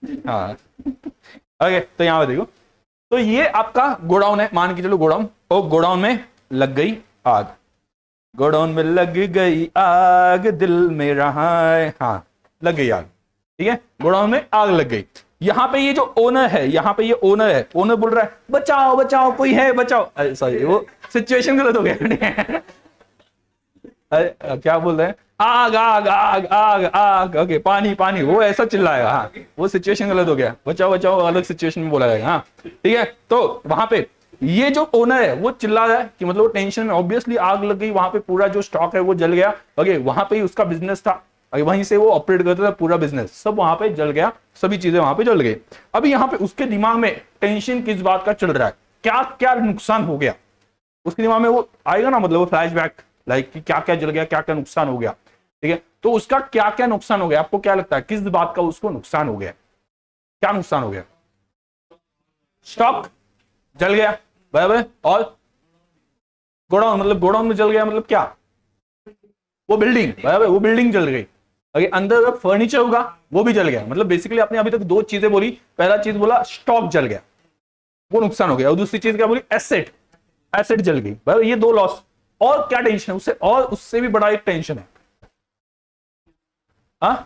ओके। तो यहाँ पे देखो, तो ये आपका गोडाउन है, मान के चलो गोडाउन, और गोडाउन में लग गई आग, गोडाउन में लग गई आग, दिल में रहा है, हाँ लग गई आग, ठीक है, गोडाउन में आग लग गई। यहाँ पे ये जो ओनर है, यहाँ पे ये ओनर है, ओनर बोल रहा है बचाओ बचाओ कोई है बचाओ, सॉरी वो सिचुएशन गलत हो गया अरे क्या बोल रहे हैं, आग आग आग आग आग, ओके पानी पानी, वो ऐसा चिल्लाएगा। हाँ वो सिचुएशन गलत हो गया, बचाओ बचाओ अलग सिचुएशन में बोला जाएगा। हाँ ठीक है, तो वहां पे ये जो ओनर है वो चिल्ला रहा है कि मतलब वो टेंशन में, ऑब्वियसली आग लग गई, वहां पे पूरा जो स्टॉक है वो जल गया। ओके वहां पे ही उसका बिजनेस था, वहीं से वो ऑपरेट करता था, पूरा बिजनेस सब वहां पे जल गया, सभी चीजें वहां पे जल गई। अभी यहाँ पे उसके दिमाग में टेंशन किस बात का चल रहा है, क्या क्या नुकसान हो गया, उसके दिमाग में वो आएगा ना, मतलब वो फ्लैशबैक लाइक कि क्या क्या जल गया, क्या क्या नुकसान हो गया। ठीक है, तो उसका क्या क्या नुकसान हो गया, आपको क्या लगता है किस बात का उसको नुकसान हो गया, क्या नुकसान हो गया? स्टॉक जल गया बराबर, और गोडाउन, मतलब गोडाउन में जल गया मतलब क्या, वो बिल्डिंग बराबर, वो बिल्डिंग जल गई। अगर अंदर फर्नीचर होगा वो भी जल गया। मतलब बेसिकली आपने अभी तक दो चीजें बोली, पहला चीज बोला स्टॉक जल गया, वो नुकसान हो गया, और दूसरी चीज क्या बोली, एसेट, एसेट जल गई बराबर, ये दो लॉस। और क्या टेंशन है उससे, और उससे भी बड़ा एक टेंशन है। हाँ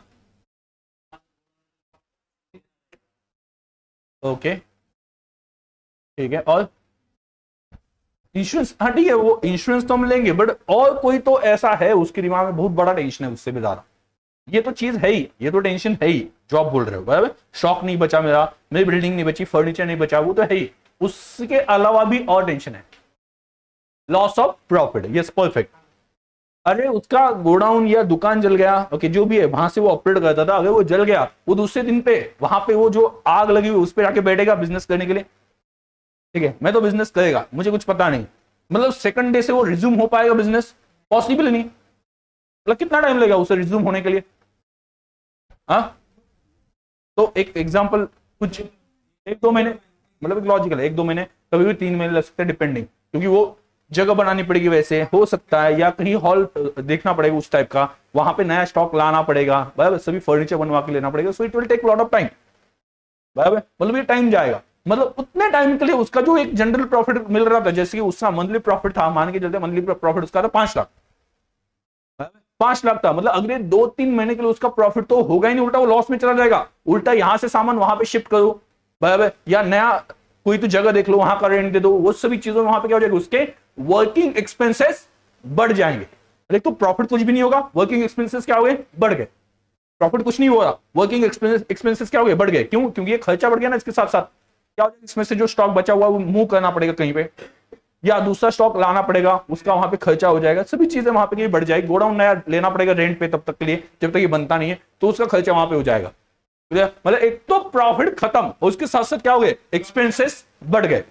ओके ठीक है, और इंश्योरेंस, हाँ ठीक है वो इंश्योरेंस तो हम लेंगे, बट और कोई तो ऐसा है उसके दिमाग में बहुत बड़ा टेंशन है उससे भी ज्यादा। ये तो चीज है ही, ये तो टेंशन है ही जो आप बोल रहे हो बराबर, शॉक नहीं बचा मेरा, मेरी बिल्डिंग नहीं बची, फर्नीचर नहीं बचा, वो तो है ही। उसके अलावा भी और टेंशन है, loss of profit. Yes perfect. अरे उसका गोडाउन या दुकान जल गया, ओके जो भी है, वहां से वो ऑपरेट करता था, अगर वो जल गया, वो दूसरे दिन पे वहां पे वो जो आग लगी हुई उस पर जाके बैठेगा बिजनेस करने के लिए। ठीक है, मैं तो बिजनेस करेगा, मुझे कुछ पता नहीं, मतलब सेकंड डे से वो रिज्यूम हो पाएगा बिजनेस, पॉसिबल नहीं। मतलब कितना टाइम लगेगा उसे रिज्यूम होने के लिए? हाँ तो एक एग्जांपल, कुछ एक दो महीने, मतलब एक लॉजिकल है, एक दो महीने, कभी भी 3 महीने लग सकते हैं डिपेंडिंग, क्योंकि वो जगह बनानी पड़ेगी, वैसे हो सकता है, या कहीं हॉल देखना पड़ेगा उस टाइप का, वहां पे नया स्टॉक लाना पड़ेगा बराबर, सभी फर्नीचर बनवा के लेना पड़ेगा, so it will take lot of time बराबर, मतलब ये टाइम जाएगा। मतलब उतने टाइम के लिए उसका जो एक जनरल प्रॉफिट मिल रहा था, जैसे कि उसका मंथली प्रॉफिट था, मान के चलते मंथली प्रॉफिट उसका था 5 लाख, 5 लाख था, मतलब अगले 2-3 महीने के लिए उसका प्रॉफिट तो होगा ही नहीं, उल्टा वो लॉस में चला जाएगा। उल्टा यहां से सामान वहां पे शिफ्ट करो बराबर, या नया कोई तो जगह देख लो, वहां का रेंट दे दो, वो सभी चीजों वहां पे क्या हो जाएगा, उसके वर्किंग एक्सपेंसेस बढ़ जाएंगे। देख तो प्रॉफिट कुछ भी नहीं होगा, वर्किंग एक्सपेंसेस क्या हो गए, बढ़ गए। प्रॉफिट कुछ नहीं हो रहा, वर्किंग एक्सपेंसेस क्या हो गए, बढ़ गए। क्यों? क्योंकि ये खर्चा बढ़ गया ना, इसके साथ साथ क्या हो जाएगा, इसमें से जो स्टॉक बचा हुआ वो मूव करना पड़ेगा कहीं पे, या दूसरा स्टॉक लाना पड़ेगा, उसका वहां पे खर्चा हो जाएगा, सभी चीजें वहां पे बढ़ जाएगी। गोडाउन नया लेना पड़ेगा रेंट पे तब तक के लिए, जब तक ये बनता नहीं है, तो उसका खर्चा वहां पे हो जाएगा। मतलब एक तो प्रॉफिट खत्म, और उसके साथ साथ क्या हो गए, एक्सपेंसेस बढ़ गए।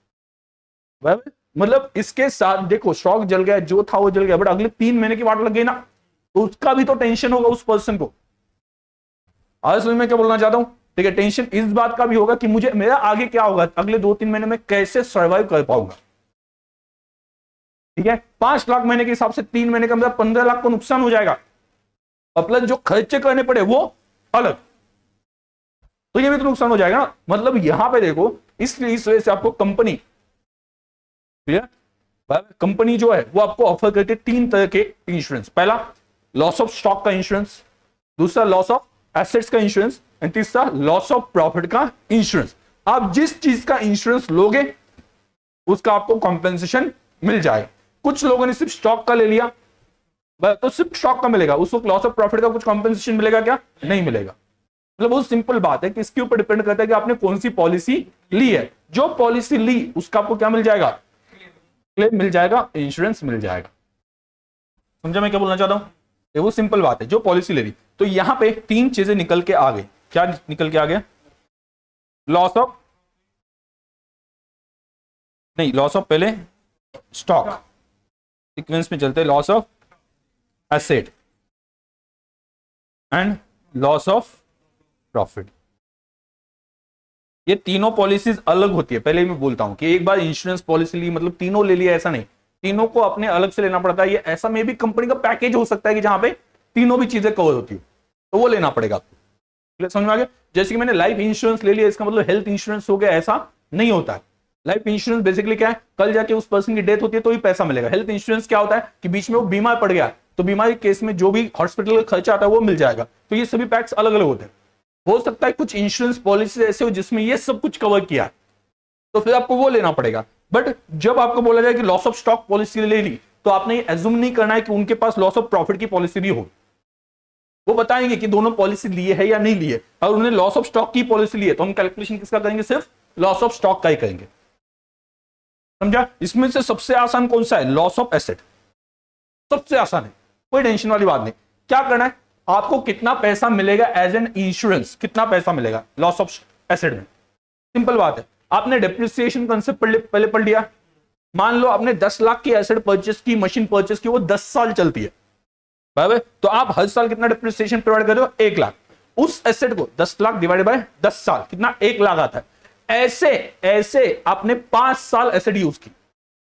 मतलब इसके साथ देखो, स्टॉक जल गया, जो था वो जल गया, बट अगले 3 महीने की बात लग गई ना, तो उसका भी तो टेंशन होगा उस पर्सन को। आज समझ में क्या बोलना चाहता हूं? ठीक है, टेंशन इस बात का भी होगा कि मुझे मेरा आगे क्या होगा, अगले 2-3 महीने में कैसे सर्वाइव कर पाऊंगा। ठीक है, 5 लाख महीने के हिसाब से 3 महीने का मतलब 15 लाख को नुकसान हो जाएगा, और प्लस जो खर्चे करने पड़े वो अलग, तो ये भी तो नुकसान हो जाएगा ना। मतलब यहां पे देखो, इसलिए इस वजह से आपको कंपनी, कंपनी जो है वो आपको ऑफर करती है 3 तरह के इंश्योरेंस। पहला लॉस ऑफ स्टॉक का इंश्योरेंस, दूसरा लॉस ऑफ एसेट्स का इंश्योरेंस, एंड तीसरा लॉस ऑफ प्रॉफिट का इंश्योरेंस। आप जिस चीज का इंश्योरेंस लोगे उसका आपको कॉम्पेंसेशन मिल जाए। कुछ लोगों ने सिर्फ स्टॉक का ले लिया, तो सिर्फ स्टॉक का मिलेगा, उस वक्त लॉस ऑफ प्रॉफिट का कुछ कॉम्पेंसेशन मिलेगा क्या? नहीं मिलेगा। मतलब बहुत सिंपल बात है कि इसके ऊपर डिपेंड करता है कि आपने कौन सी पॉलिसी ली है। जो पॉलिसी ली उसका आपको क्या मिल जाएगा, क्लेम मिल जाएगा, इंश्योरेंस मिल जाएगा। समझा मैं क्या बोलना चाहता हूं? ये वो सिंपल बात है, जो पॉलिसी ले ली। तो यहां पे 3 चीजें निकल के आ गई। क्या निकल के आ गया? लॉस ऑफ, नहीं लॉस ऑफ पहले स्टॉक, सीक्वेंस में चलते, loss of asset and loss of profit. ये तीनों पॉलिसीज अलग होती है, पहले ही मैं बोलता हूं कि एक बार इंश्योरेंस पॉलिसी ली मतलब तीनों ले लिया, ऐसा नहीं, तीनों को अपने अलग से लेना पड़ता है। ये ऐसा में भी कंपनी का पैकेज हो सकता है कि जहां पे तीनों भी चीजें कवर होती है, तो वो लेना पड़ेगा आपको। समझ में आ गया? जैसे कि मैंने लाइफ इंश्योरेंस ले लिया, इसका मतलब हेल्थ इंश्योरेंस हो गया, ऐसा नहीं होता है। लाइफ इंश्योरेंस बेसिकली क्या है, कल जाके उस पर्सन की डेथ होती है तो ही पैसा मिलेगा। हेल्थ इंश्योरेंस क्या होता है कि बीच में वो बीमार पड़ गया तो बीमारी केस में जो भी हॉस्पिटल का खर्चा आता है वो मिल जाएगा। तो ये सभी पैक्स अलग अलग होते हैं। हो सकता है कुछ इंश्योरेंस पॉलिसी ऐसे हो जिसमें ये सब कुछ कवर किया है, तो फिर आपको वो लेना पड़ेगा। बट जब आपको बोला जाए कि लॉस ऑफ स्टॉक पॉलिसी ले ली, तो आपने ये एज्यूम नहीं करना है कि उनके पास लॉस ऑफ प्रॉफिट की पॉलिसी भी हो। वो बताएंगे कि दोनों पॉलिसी लिए है या नहीं लिए। अगर उन्होंने लॉस ऑफ स्टॉक की पॉलिसी ली है तो हम कैलकुलेशन किसका करेंगे, सिर्फ लॉस ऑफ स्टॉक का ही करेंगे। समझा? इसमें से सबसे आसान कौन सा है, लॉस ऑफ एसेट, सबसे आसान है, कोई टेंशन वाली बात नहीं। क्या करना है, आपको कितना पैसा मिलेगा एज एन इंश्योरेंस, कितना पैसा मिलेगा लॉस ऑफ एसेट में, सिंपल बात है। आपने डेप्रिसिएशन कंसेप्ट पहले पढ़ लिया। मान लो आपने 10 लाख की एसेट परचेस की, मशीन परचेस की, वो 10 साल चलती है, बराबर, तो आप हर साल कितना डेप्रिसिएशन प्रोवाइड कर रहे हो, 1 लाख। उस एसेट को 10 लाख डिवाइडेड बाय 10 साल कितना, 1 लाख आता है। ऐसे आपने 5 साल एसेट यूज की,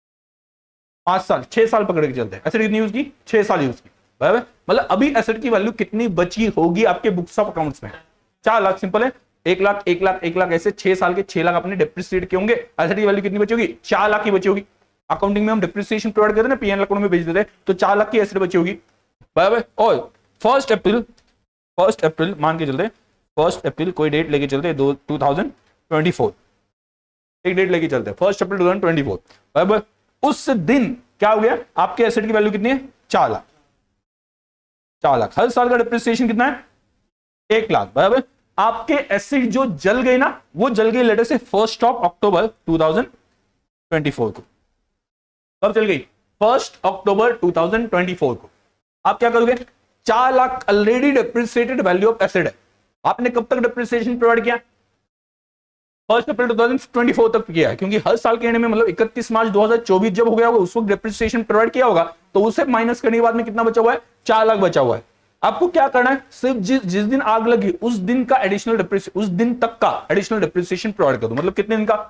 5 साल, 6 साल पकड़ के चलते हैं, एसेट कितनी यूज की, 6 साल यूज की, बराबर। मतलब अभी एसेट की वैल्यू कितनी बची होगी आपके बुक्स ऑफ अकाउंट्स में, 4 लाख। सिंपल है, 1 लाख 1 लाख 1 लाख, ऐसे 6 साल के 6 लाख अपने डेप्रिसिएट किए होंगे। एसेट की वैल्यू कितनी बची होगी, 4 लाख की बची होगी। अकाउंटिंग में हम डेप्रिसिएशन प्रोवाइड करते हैं ना, पीएनएल अकाउंट में भेज देते हैं, तो 4 लाख की एसेट बची होगी, बराबर। और 1 अप्रैल मान के चलते, 1 अप्रैल कोई डेट लेके चलते, 2024 एक डेट लेके चलते हैं, 1 अप्रैल 2024, बराबर। उस दिन क्या हो गया, आपके एसेट की वैल्यू कितनी है, 4 लाख। 4 लाख, हर साल का डिप्रिसिएशन कितना है, 1 लाख, बराबर। आपके एसेट जो जल गई ना, वो जल गई लेटर से 1 अक्टूबर 2024 को। कब चल गई, 1 अक्टूबर 2024 को। आप क्या करोगे, 4 lakh already depreciated value of asset है। आपने कब तक डिप्रिसिएशन प्रोवाइड किया, 1 अप्रैल 2024 तक किया है, क्योंकि हर साल के एंड में मतलब 31 मार्च 2024 जब हो गया होगा, उस वक्त डिप्रिसिएशन प्रोवाइड किया होगा, तो उसे माइनस करने के बाद में कितना बचा हुआ है, 4 लाख बचा हुआ है। आपको क्या करना है, सिर्फ जिस दिन आग लगी उस दिन का एडिशनल डिप्रिसिएशन, उस दिन तक का एडिशनल डिप्रिसिएशन प्रोवाइड कर दो। मतलब कितने दिन का,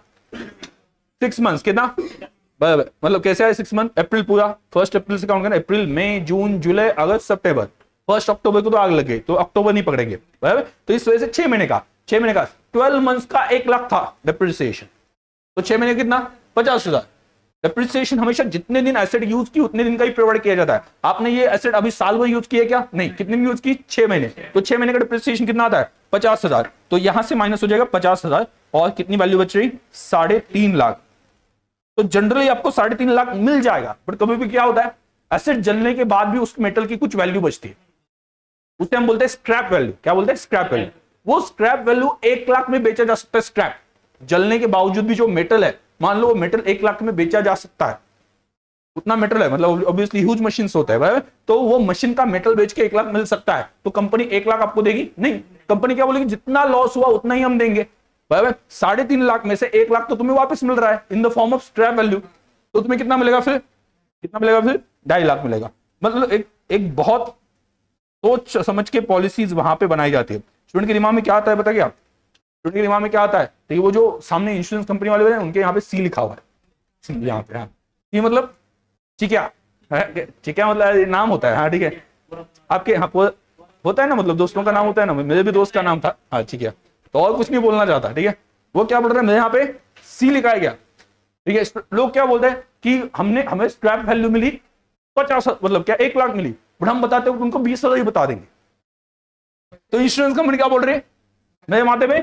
6 मंथ्स, कितना, मतलब कैसे है 6 मंथ, अप्रैल पूरा, 1 अप्रैल से काउंट करना, अप्रैल मई जून जुलाई अगस्त सितंबर, 1 अक्टूबर को तो आग लग गई, तो अक्टूबर नहीं पकड़ेंगे, बराबर। तो इस वजह से 6 महीने का 12 मंथ्स का 1 लाख था डिप्रिसिएशन, तो 6 महीने कितना, 50,000। डिप्रिसिएशन हमेशा जितने दिन एसेट यूज की उतने दिन का ही प्रोवाइड किया जाता है। आपने ये एसेट अभी साल भर यूज किया क्या, नहीं, कितने दिन यूज की, 6 महीने, तो 6 महीने का डिप्रिसिएशन कितना आता है, 50,000। तो यहां से माइनस हो जाएगा 50,000, और कितनी वैल्यू बच रही, 3.5 लाख। तो जनरली आपको 3.5 लाख मिल जाएगा, बट कभी भी क्या होता है, एसेट जलने के बाद भी उस मेटल की कुछ वैल्यू बचती है, उसे हम बोलते हैं स्क्रैप वैल्यू। क्या बोलते हैं, स्क्रैप वैल्यू। वो स्क्रैप वैल्यू 1 लाख में बेचा जा सकता है। स्क्रैप जलने के बावजूद भी जो मेटल है, मान लो वो मेटल 1 लाख में बेचा जा सकता है, उतना मेटल है, मतलब ऑब्वियसली ह्यूज मशीन होता है, बराबर। तो वो मशीन का मेटल बेच के 1 लाख मिल सकता है, तो कंपनी 1 लाख आपको देगी नहीं, कंपनी क्या बोलेगी, जितना लॉस हुआ उतना ही हम देंगे, बराबर। 3.5 लाख में से 1 लाख तो तुम्हें वापस मिल रहा है in the form of scrap value, तो तुम्हें कितना मिलेगा, फिर कितना मिलेगा, फिर 2.5 लाख मिलेगा। मतलब एक बहुत सोच समझ के पॉलिसीज वहां पे बनाई जाती है। स्टूडेंट के दिमाग में क्या आता है, पता क्या, स्टूडेंट के दिमाग में क्या आता है, तो वो जो सामने इंश्योरेंस कंपनी वाले हैं उनके यहाँ पे सी लिखा हुआ है, यहाँ पे, हाँ, ये मतलब चिकिया, चिकिया मतलब नाम होता है, हाँ ठीक है, आपके यहाँ होता है ना, मतलब दोस्तों का नाम होता है ना, मेरे भी दोस्त का नाम था, हाँ चिकिया, तो और कुछ नहीं बोलना चाहता, ठीक है। वो क्या बोल रहे हैं, मेरे यहाँ पे सी लिखा है क्या, ठीक है। लोग क्या बोलते हैं कि हमें स्क्रैप वैल्यू मिली 50, मतलब क्या 1 लाख मिली, बट हम बताते हैं उनको 20,000 ही बता देंगे। तो इंश्योरेंस कंपनी क्या बोल रही है, मेरे माथे पे,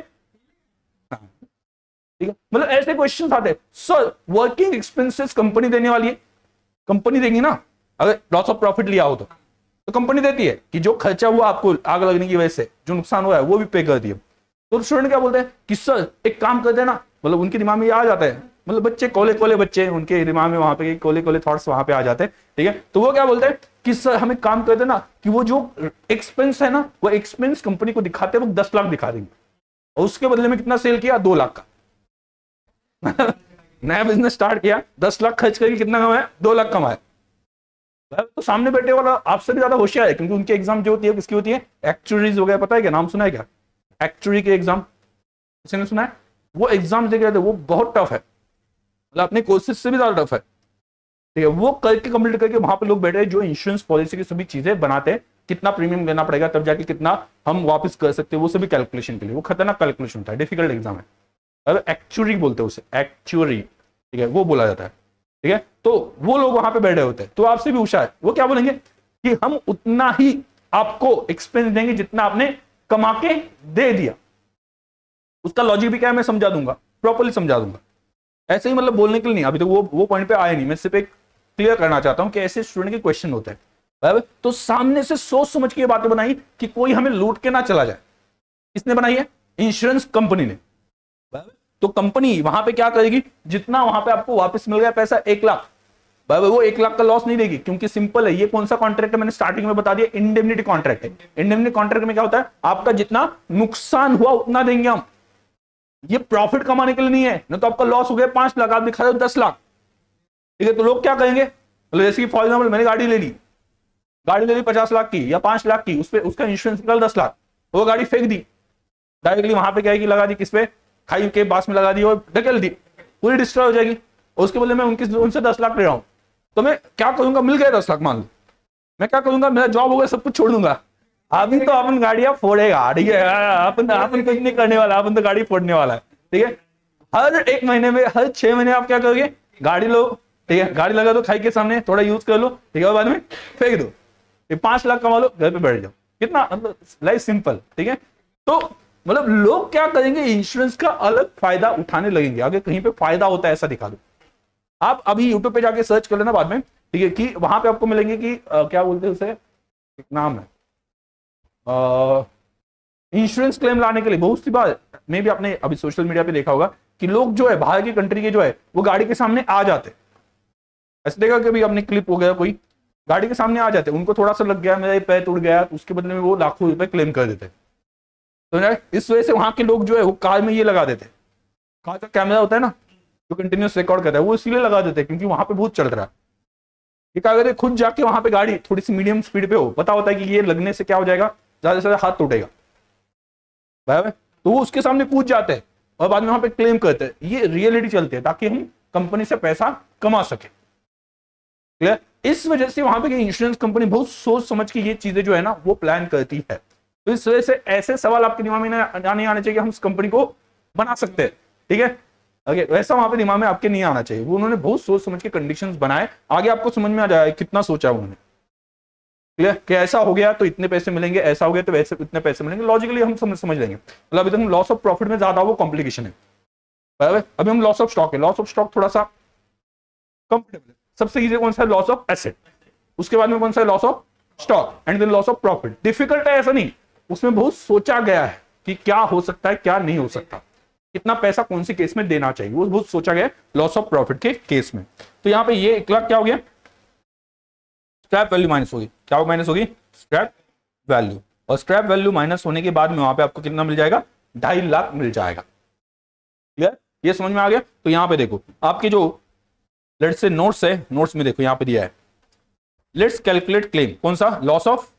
ठीक है। मतलब ऐसे क्वेश्चन आते हैं, सर वर्किंग एक्सपेंसेस कंपनी देने वाली है, कंपनी देगी ना, अगर लॉस ऑफ प्रॉफिट लिया हो तो कंपनी देती है कि जो खर्चा हुआ आपको आग लगने की वजह से जो नुकसान हुआ है वो भी पे करती है। तो स्टूडेंट क्या बोलते हैं कि सर एक काम करते हैं ना, मतलब उनके दिमाग में ये आ जाता है, मतलब बच्चे कोले बच्चे, उनके दिमाग में वहां पे कोले थॉट्स वहां पे आ जाते हैं, ठीक है। तो वो क्या बोलते हैं कि सर हमें काम करते हैं ना कि वो जो एक्सपेंस है ना, वो एक्सपेंस कंपनी को दिखाते हैं, वो 10 लाख दिखा देंगे, और उसके बदले में कितना सेल किया, 2 लाख का नया बिजनेस स्टार्ट किया, 10 लाख खर्च करके कितना कमाया, 2 लाख कमाया। तो सामने बैठे वाला आपसे भी ज्यादा होशियार है, क्योंकि उनकी एग्जाम जो होती है किसकी होती है, एक्चुअरीज वगैरह, पता है क्या, नाम सुना है क्या, एक्चुअरी के एग्जाम किसी ने सुना है, वो एग्जाम दे गए थे, वो बहुत टफ है, मतलब अपने कोर्सेज से भी ज्यादा टफ है, ठीक है। वो करके कंप्लीट करके वहां पे लोग बैठे हैं जो इंश्योरेंस पॉलिसी की सभी चीजें बनाते हैं, कितना प्रीमियम देना पड़ेगा तब जाके कितना हम वापस कर सकते हैं, वो सभी कैलकुलेशन के लिए। वो खतरनाक कैलकुलेशन होता है, डिफिकल्ट एग्जाम है, अगर एक्चुअरी बोलते हैं उसे, एक्चुअरी, ठीक है, वो बोला जाता है, ठीक है। तो वो लोग वहां पे बैठे होते हैं, तो आपसे भी पूछा है, वो क्या बोलेंगे कि हम उतना ही आपको एक्सपेंस देंगे जितना आपने कमा के दे दिया। उसका लॉजिक भी क्या है मैं समझा दूंगा, प्रॉपर्ली समझा दूंगा, ऐसे ही मतलब बोलने के लिए नहीं, अभी तक वो पॉइंट पे आया नहीं, मैं सिर्फ एक क्लियर करना चाहता हूं कि ऐसे स्टूडेंट के क्वेश्चन होते हैं बराबर। तो सामने से सोच समझ के ये बातें बनाई कि कोई हमें लूट के ना चला जाए। किसने बनाई है? इंश्योरेंस कंपनी ने। तो कंपनी वहां पे क्या करेगी, जितना वहां पे आपको वापस मिल गया पैसा 1 लाख, वो 1 लाख का लॉस नहीं देगी, क्योंकि सिंपल है, ये कौन सा कॉन्ट्रैक्ट है मैंने स्टार्टिंग में बता दिया, इंडेमनिटी कॉन्ट्रैक्ट है। इंडेमनिटी कॉन्ट्रैक्ट में क्या होता है, आपका जितना नुकसान हुआ उतना देंगे हम, ये प्रॉफिट कमाने के लिए नहीं है। न तो आपका लॉस हो गया 5 लाख, आप दिखा रहे हो 10 लाख, ठीक है। तो लोग क्या कहेंगे, जैसे कि फॉर एग्जाम्पल मैंने गाड़ी ले ली 50 लाख की या 5 लाख की, उस पर उसका इंश्योरेंस निकल 10 लाख, वो गाड़ी फेंक दी डायरेक्टली, वहां पे क्या है कि लगा दी किस पे, खाई के पास में लगा दी और ढकेल दी, पूरी डिस्ट्रॉय हो जाएगी। और उसके बदले मैं उनसे 10 लाख ले रहा हूं, तो मैं क्या करूंगा, मिल गया 10 लाख मान लो, मैं क्या करूंगा, मेरा जॉब हो गया, सब कुछ छोड़ दूंगा। अभी तो अपन गाड़ियां फोड़ेगा, ठीक है, अपन कुछ नहीं करने वाला, अपन तो गाड़ी फोड़ने वाला है, ठीक है। हर 1 महीने में, हर 6 महीने आप क्या करोगे, गाड़ी लो, ठीक है, गाड़ी लगा दो खाई के सामने, थोड़ा यूज कर लो, ठीक है, और बाद में फेंक दो, 5 लाख कमा लो, घर पे बैठ जाओ। कितना मतलब लाइफ सिंपल, ठीक है। तो मतलब लोग क्या करेंगे, इंश्योरेंस का अलग फायदा उठाने लगेंगे। अगर कहीं पे फायदा होता है ऐसा दिखा दो, आप अभी यूट्यूब पे जाके सर्च कर लेना बाद में, ठीक है, कि वहां पे आपको मिलेंगे कि क्या बोलते हैं उसे, एक नाम है, इंश्योरेंस क्लेम लाने के लिए बहुत सी बार में भी आपने अभी सोशल मीडिया पे देखा होगा कि लोग जो है बाहर की कंट्री के जो है वो गाड़ी के सामने आ जाते, ऐसे देखा कि अपने क्लिप हो गया, कोई गाड़ी के सामने आ जाते, उनको थोड़ा सा लग गया, मेरा पैर टूट गया, तो उसके बदले में वो लाखों रुपए क्लेम कर देते। तो इस वजह से वहां के लोग जो है वो कार में ये लगा देते, कार का कैमरा होता है ना जो कंटिन्यूस रिकॉर्ड करता है, वो इसीलिए लगा देते हैं क्योंकि वहां पे बहुत चल रहा है। ठीक है, अगर खुद जाके वहां पे गाड़ी थोड़ी सी मीडियम स्पीड पे हो, पता होता है कि ये लगने से क्या हो जाएगा, ज्यादा से ज्यादा हाथ टूटेगा, बराबर, तो वो उसके सामने कूद जाते हैं और बाद में वहां पे क्लेम करते हैं। ये रियलिटी चलती है ताकि हम कंपनी से पैसा कमा सके। क्लियर? इस वजह से वहां पे इंश्योरेंस कंपनी बहुत सोच समझ के ये चीजें जो है ना वो प्लान करती है। तो इस वजह से ऐसे सवाल आपके दिमाग में नहीं आने चाहिए कि हम इस कंपनी को बना सकते हैं, ठीक है, ओके, वैसा वहां पे दिमाग में आपके नहीं आना चाहिए। वो उन्होंने बहुत सोच समझ के कंडीशंस बनाए, आगे आपको समझ में आ जाए कितना सोचा उन्होंने। क्लियर? कि ऐसा हो गया तो इतने पैसे मिलेंगे, ऐसा हो गया तो वैसे इतने पैसे मिलेंगे, लॉजिकली हम समझ लेंगे। मतलब अभी तक हम लॉस ऑफ प्रॉफिट में ज्यादा वो कॉम्प्लिकेशन है, बराबर। अभी हम लॉस ऑफ स्टॉक है, लॉस ऑफ स्टॉक थोड़ा सा कंफर्टेबल है। सबसे इजी कौन सा है, लॉस ऑफ एसेट, उसके बाद में कौन सा है, loss of stock, and then loss of profit. Difficult है ऐसा नहीं, उसमें बहुत सोचा गया है कि क्या हो सकता है क्या नहीं हो सकता, कितना पैसा कौन सी केस में देना चाहिए, वो बहुत सोचा गया लॉस ऑफ प्रॉफिट के केस में। तो यहां पे ये 1 लाख क्या हो गया, स्क्रैप वैल्यू माइनस होगी, क्या माइनस होगी, स्क्रैप वैल्यू, और स्क्रैप वैल्यू माइनस होने के बाद में वहां पे आपको कितना मिल जाएगा, 2.5 लाख मिल जाएगा। क्लियर? ये समझ में आ गया? तो यहां पे देखो आपके जो लेट्स से नोट्स है, नोट्स में देखो यहां पे दिया है, लेट्स कैलकुलेट क्लेम, कौन सा, लॉस ऑफ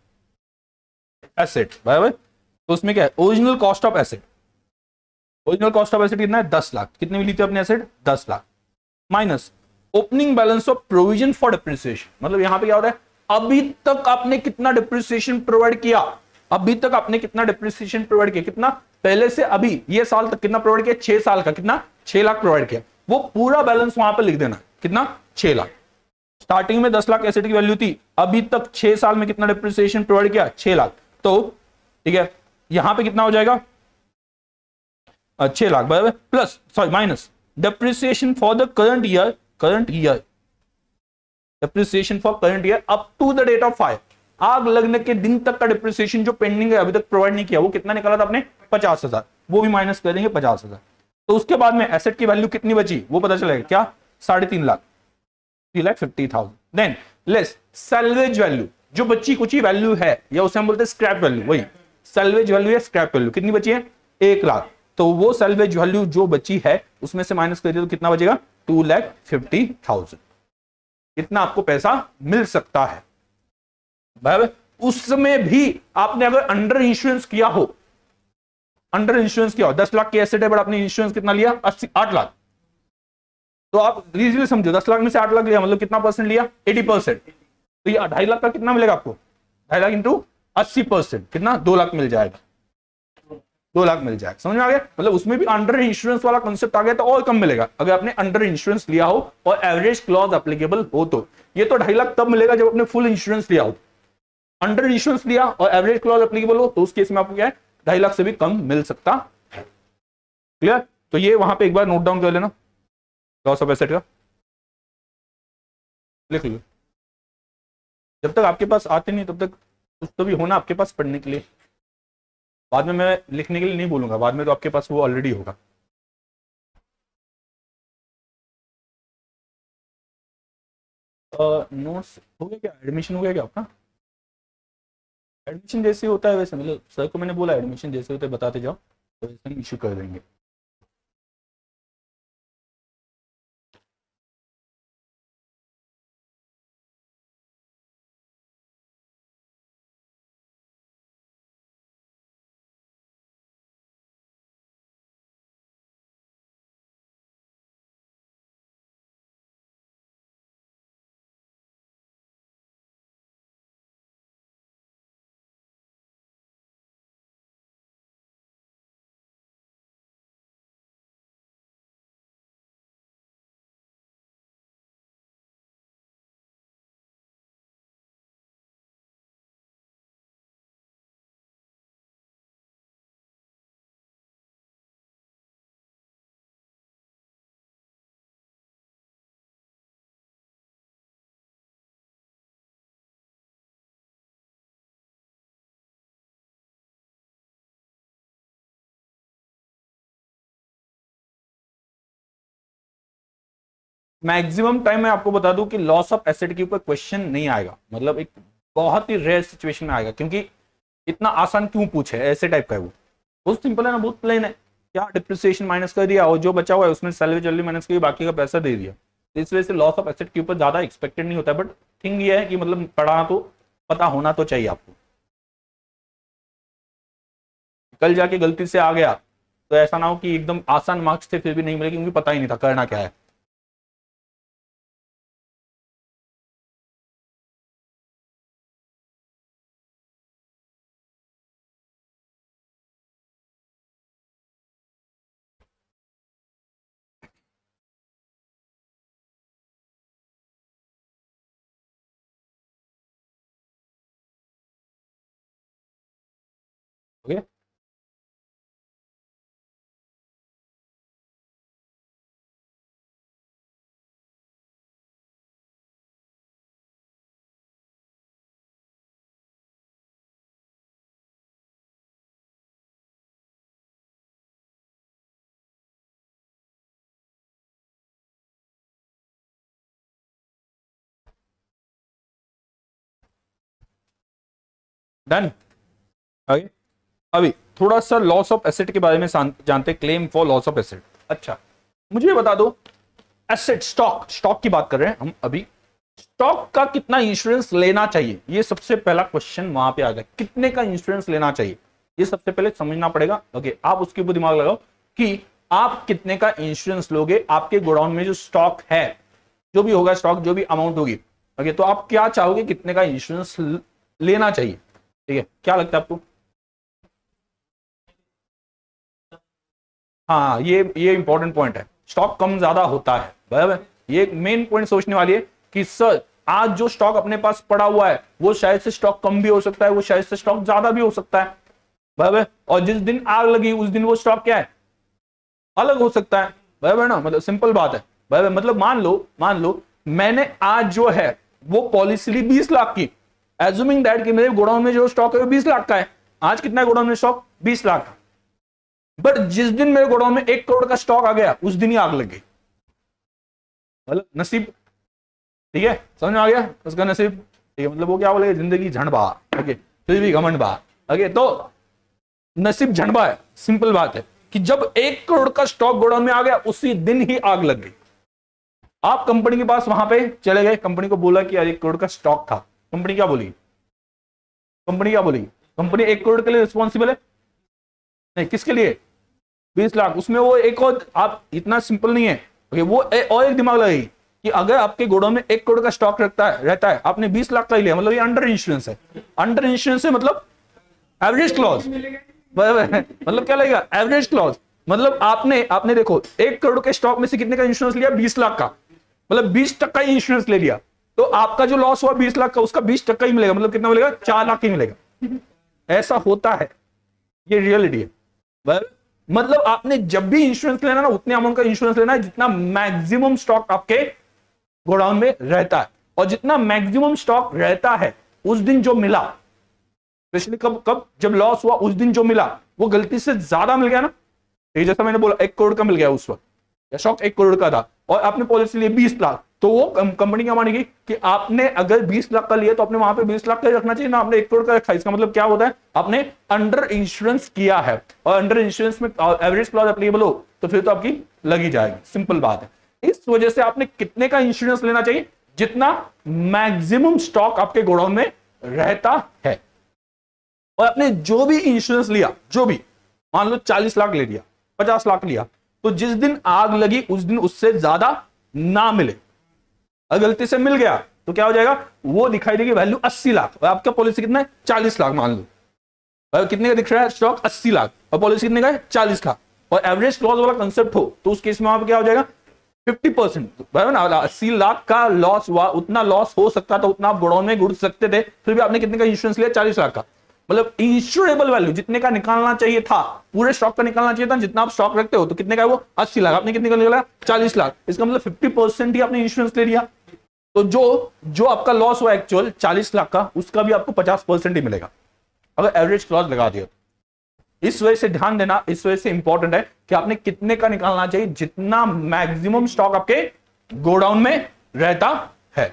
एसेट, बराबर। तो उसमें क्या है, original cost of asset, original cost of asset कितना है, 10 लाख, कितने मिली थी अपने asset, 10 lakh, minus opening balance of provision for depreciation. मतलब यहां पे क्या होता है, अभी तक आपने कितना डिप्रिसिएशन प्रोवाइड किया, अभी तक आपने कितना डिप्रिसिएशन प्रोवाइड किया, कितना पहले से अभी ये साल तक कितना प्रोवाइड किया, 6 साल का कितना, 6 लाख प्रोवाइड किया, वो पूरा बैलेंस वहां पर लिख देना, कितना, 6 लाख। स्टार्टिंग में 10 लाख एसेट की वैल्यू थी, अभी तक 6 साल में कितना डिप्रिसिएशन प्रोवाइड किया, 6 लाख। तो ठीक है, यहां पे कितना हो जाएगा, 6 लाख, बराबर, plus sorry minus depreciation for the current year, depreciation for current year up to the date of fire, आग लगने के दिन तक का डिप्रिसिएशन जो पेंडिंग है अभी तक प्रोवाइड नहीं किया, वो कितना निकाला था आपने, 50,000, वो भी माइनस कर देंगे 50,000। तो उसके बाद में एसेट की वैल्यू कितनी बची वो पता चलेगा, क्या, 3.5 lakh, 3,50,000। Then less salvage value, जो बची कुछ वैल्यू है, या उसे हम बोलते हैं स्क्रैप वैल्यू, वही सैल्वेज वैल्यू या स्क्रैप वैल्यू, कितनी बची है, 1 लाख। तो वो सैल्वेज वैल्यू जो बची है उसमें से माइनस कर दिया तो कितना बचेगा, 2,50,000। इतना आपको पैसा मिल सकता है, बराबर। उसमें भी आपने अगर अंडर इंश्योरेंस किया हो, अंडर इंश्योरेंस किया हो, 10 लाख की एसेट है बट आपने इंश्योरेंस कितना लिया, 8 लाख, तो आप इजीली समझो 10 लाख में से 8 लाख लिया मतलब कितना परसेंट लिया, 80%। तो ये 2.5 लाख का कितना मिलेगा आपको, 2.5 लाख इंटू 80%, कितना, 2 लाख मिल जाएगा, 2 लाख मिल जाएगा। समझ में आ गया? मतलब उसमें भी अंडर इंश्योरेंस वाला कॉन्सेप्ट आ गया तो और कम मिलेगा अगर आपने अंडर इंश्योरेंस लिया हो और एवरेज क्लॉज एप्लीकेबल हो। तो ये तो 2.5 लाख तब मिलेगा जब आपने फुल इंश्योरेंस लिया हो, अंडर इंश्योरेंस लिया और एवरेज क्लॉज एप्लीकेबल हो तो उस केस में आपको क्या है, 2.5 लाख से भी कम मिल सकता है। क्लियर? तो ये वहां पे एक बार नोट डाउन कर लेना लॉस ऑफ एसेट का। लिख लो, जब तक आपके पास आते नहीं तब तक कुछ तो भी होना आपके पास पढ़ने के लिए। बाद में मैं लिखने के लिए नहीं बोलूंगा, बाद में तो आपके पास वो ऑलरेडी होगा। नोट्स हो गया क्या, एडमिशन हो गया क्या आपका? एडमिशन जैसे होता है वैसे, मतलब सर को मैंने बोला एडमिशन जैसे होते बताते जाओ, तो वैसे हम इशू कर देंगे। मैक्सिमम टाइम मैं आपको बता दूं कि लॉस ऑफ एसेट के ऊपर क्वेश्चन नहीं आएगा, मतलब एक बहुत ही रेयर सिचुएशन में आएगा, क्योंकि इतना आसान क्यों पूछे, ऐसे टाइप का है वो, बहुत सिंपल है ना, बहुत प्लेन है। क्या डिप्रिसिएशन माइनस कर दिया और जो बचा हुआ है उसमें सैलरी चैलरी माइनस की, बाकी का पैसा दे दिया। तो इस वजह से लॉस ऑफ एसेट के ऊपर ज्यादा एक्सपेक्टेड नहीं होता है, बट थिंग ये है कि मतलब पढ़ा तो पता होना तो चाहिए आपको। कल जाके गलती से आ गया तो ऐसा ना हो कि एकदम आसान मार्क्स थे फिर भी नहीं मिले क्योंकि पता ही नहीं था करना क्या है। Okay, done. ओके, अभी थोड़ा सा लॉस ऑफ एसेट के बारे में जानते हैं, claim for loss of asset. अच्छा, मुझे ये बता दो, एसेट स्टॉक, स्टॉक की बात कर रहे हैं हम अभी, स्टॉक का कितना इंश्योरेंस लेना चाहिए, ये सबसे पहला क्वेश्चन वहां पे आ गया, कितने का इंश्योरेंस लेना चाहिए, ये सबसे पहले समझना पड़ेगा। ओके, आप उसके ऊपर दिमाग लगाओ कि आप कितने का इंश्योरेंस लोगे, आपके गोडाउन में जो स्टॉक है, जो भी होगा स्टॉक, जो भी अमाउंट होगी, ओके, तो आप क्या चाहोगे, कितने का इंश्योरेंस लेना चाहिए, ठीक है, क्या लगता है आपको? हाँ, ये इंपॉर्टेंट पॉइंट है, स्टॉक कम ज्यादा होता है, बराबर, ये एक मेन पॉइंट सोचने वाली है कि सर आज जो स्टॉक अपने पास पड़ा हुआ है वो शायद से स्टॉक कम भी हो सकता है, वो शायद से स्टॉक ज्यादा भी हो सकता है, बराबर, और जिस दिन आग लगी उस दिन वो स्टॉक क्या है, अलग हो सकता है, बराबर ना, मतलब सिंपल बात है, बराबर, मतलब मान लो मैंने आज जो है वो पॉलिसी ली 20 लाख की, एज्यूमिंग दैट कि मेरे गोडाउन में जो स्टॉक है वो 20 लाख का है, आज कितना है गोडाउन में स्टॉक, 20 लाख का, बट जिस दिन मेरे गोडाउन में 1 करोड़ का स्टॉक आ गया उस दिन ही आग लग गई, मतलब नसीब, ठीक है, समझ में आ गया उसका नसीब, ठीक है, मतलब वो क्या बोलेगा, जिंदगी झंड बहा, ओके, फिर भी घमंड बहा, ओके, तो नसीब झंडबा है, सिंपल बात है कि जब 1 करोड़ का स्टॉक गोडाउन में आ गया उसी दिन ही आग लग गई। आप कंपनी के पास वहां पे चले गए, कंपनी को बोला कि यार 1 करोड़ का स्टॉक था, कंपनी क्या बोली, कंपनी क्या बोली, कंपनी 1 करोड़ के लिए रिस्पॉन्सिबल है, नहीं किसके लिए, 20 लाख, उसमें वो एक और, आप इतना सिंपल नहीं है, ओके, वो और एक दिमाग लगाई कि अगर आपके गोडाउन में 1 करोड़ का स्टॉक रहता है, आपने 20 लाख का ही लिया, मतलब ये अंडर इंश्योरेंस है, अंडर इंश्योरेंस है मतलब एवरेज क्लॉज, मतलब क्या लगेगा, एवरेज क्लॉज, मतलब आपने देखो 1 करोड़ के स्टॉक में से कितने का इंश्योरेंस लिया, 20 लाख का, मतलब 20% ही इंश्योरेंस ले लिया, तो आपका जो लॉस हुआ 20 लाख का, उसका 20% ही मिलेगा, मतलब कितना मिलेगा, 4 लाख ही मिलेगा, ऐसा होता है, ये रियलिटी है, मतलब आपने जब भी इंश्योरेंस लेना ना उतने अमाउंट का इंश्योरेंस लेना है जितना मैक्सिमम स्टॉक आपके गोडाउन में रहता है, और जितना मैक्सिमम स्टॉक रहता है उस दिन जो मिला, स्पेशली कब कब जब लॉस हुआ उस दिन जो मिला वो गलती से ज्यादा मिल गया ना, जैसा मैंने बोला 1 करोड़ का मिल गया उस वक्त, या स्टॉक 1 करोड़ का था और आपने पॉलिसी ली 20 लाख, तो वो कंपनी क्या मानेगी कि आपने अगर 20 लाख का लिया तो आपने वहां पे 20 लाख का रखना चाहिए ना, आपने 1 करोड़ का रखा। इसका मतलब क्या होता है, आपने अंडर इंश्योरेंस किया है, और अंडर इंश्योरेंस में एवरेज क्लॉज एप्लीकेबल हो तो फिर तो आपकी लगी जाएगी, सिंपल बात है। इस वजह से आपने कितने का इंश्योरेंस लेना चाहिए, जितना मैक्सिमम स्टॉक आपके गोडाउन में रहता है। और आपने जो भी इंश्योरेंस लिया, जो भी मान लो 40 लाख ले लिया, 50 लाख लिया, तो जिस दिन आग लगी उस दिन उससे ज्यादा ना मिले। अगर गलती से मिल गया तो क्या हो जाएगा, वो दिखाई देगी वैल्यू 80 लाख, और आपका पॉलिसी कितना है 40 लाख मान लो, कितने का दिख रहा है स्टॉक 80 लाख और पॉलिसी कितने का है 40 लाख, और एवरेज क्लॉज वाला कंसेप्ट हो तो उस केस में वहां पर क्या हो जाएगा 50%, बराबर ना। 80 लाख का लॉस हुआ, उतना लॉस हो सकता था, उतना आप गोडाउन में घुस सकते थे, फिर भी आपने कितने का इंश्योरेंस लिया 40 लाख का, मतलब इंश्योरेबल वैल्यू जितने का निकालना चाहिए था, पूरे स्टॉक का निकालना चाहिए था, जितना आप स्टॉक रखते हो तो कितने का है वो 80 लाख, आपने कितने का निकाला 40 लाख, इसका मतलब 50% ही आपने इंश्योरेंस ले लिया। तो जो आपका लॉस हुआ एक्चुअल 40 लाख का, उसका भी आपको 50% ही मिलेगा अगर एवरेज क्लॉज लगा दिया। इस वजह से ध्यान देना, इस वजह से इंपॉर्टेंट है कि आपने कितने का निकालना चाहिए, जितना मैक्सिमम स्टॉक आपके गोडाउन में रहता है।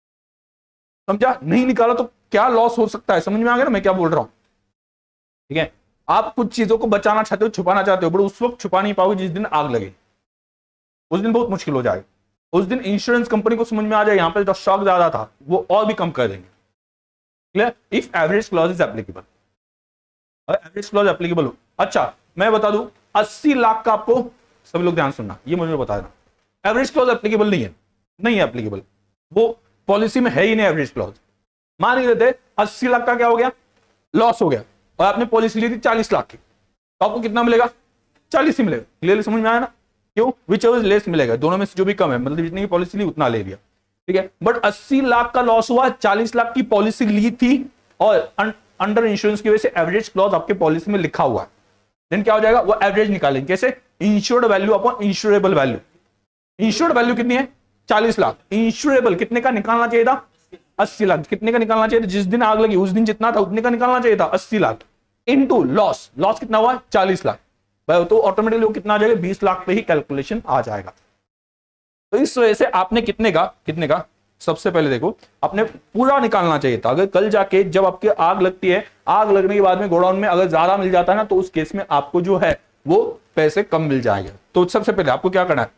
समझा, नहीं निकाला तो क्या लॉस हो सकता है, समझ में आ गया ना मैं क्या बोल रहा हूं। ठीक है, आप कुछ चीजों को बचाना चाहते हो, छुपाना चाहते हो, बट उस वक्त छुपा नहीं पाओगे जिस दिन आग लगे, उस दिन बहुत मुश्किल हो जाएगा। उस दिन इंश्योरेंस कंपनी को समझ में आ जाए यहां पे जो स्टॉक ज्यादा था वो और भी कम कर देंगे। Clear, if average clause is applicable, average clause applicable हो। अच्छा मैं बता दूं 80 लाख का, आपको सभी लोग ध्यान सुनना, ये मुझे बता देना, एवरेज क्लॉज एप्लीकेबल नहीं है, नहीं है एप्लीकेबल, वो पॉलिसी में है ही नहीं एवरेज क्लॉज। मान के लेते 80 लाख का क्या हो गया, लॉस हो गया, और आपने पॉलिसी ली थी 40 लाख की, तो आपको कितना मिलेगा 40 ही मिलेगा। क्लियरली समझ में आया ना, क्यों, विच एवर लेस मिलेगा, दोनों में से जो भी कम है, मतलब जितनी की पॉलिसी ली उतना ले लिया। ठीक है, बट 80 लाख का लॉस हुआ, 40 लाख की पॉलिसी ली थी, और अंडर इंश्योरेंस की वजह से एवरेज क्लॉज आपके पॉलिसी में लिखा हुआ है, देन क्या हो जाएगा, वो एवरेज निकालेंगे कैसे, insured value upon insurable value. Insured value कितनी है 40 लाख, इंश्योरेबल कितने का निकालना चाहिए था 80 लाख, कितने का निकालना चाहिए था, जिस दिन आग लगी उस दिन जितना था उतने का निकालना चाहिए था 80 लाख, इनटू लॉस, लॉस कितना हुआ 40 लाख, तो ऑटोमेटिकली वो कितना आ जाएगा 20 लाख पे ही कैलकुलेशन आ जाएगा। तो इस वजह से आपने कितने का सबसे पहले देखो आपने पूरा निकालना चाहिए था। अगर कल जाके जब आपकी आग लगती है, आग लगने के बाद में गोडाउन में अगर ज्यादा मिल जाता है ना, तो उस केस में आपको जो है वो पैसे कम मिल जाएंगे। तो सबसे पहले आपको क्या करना है,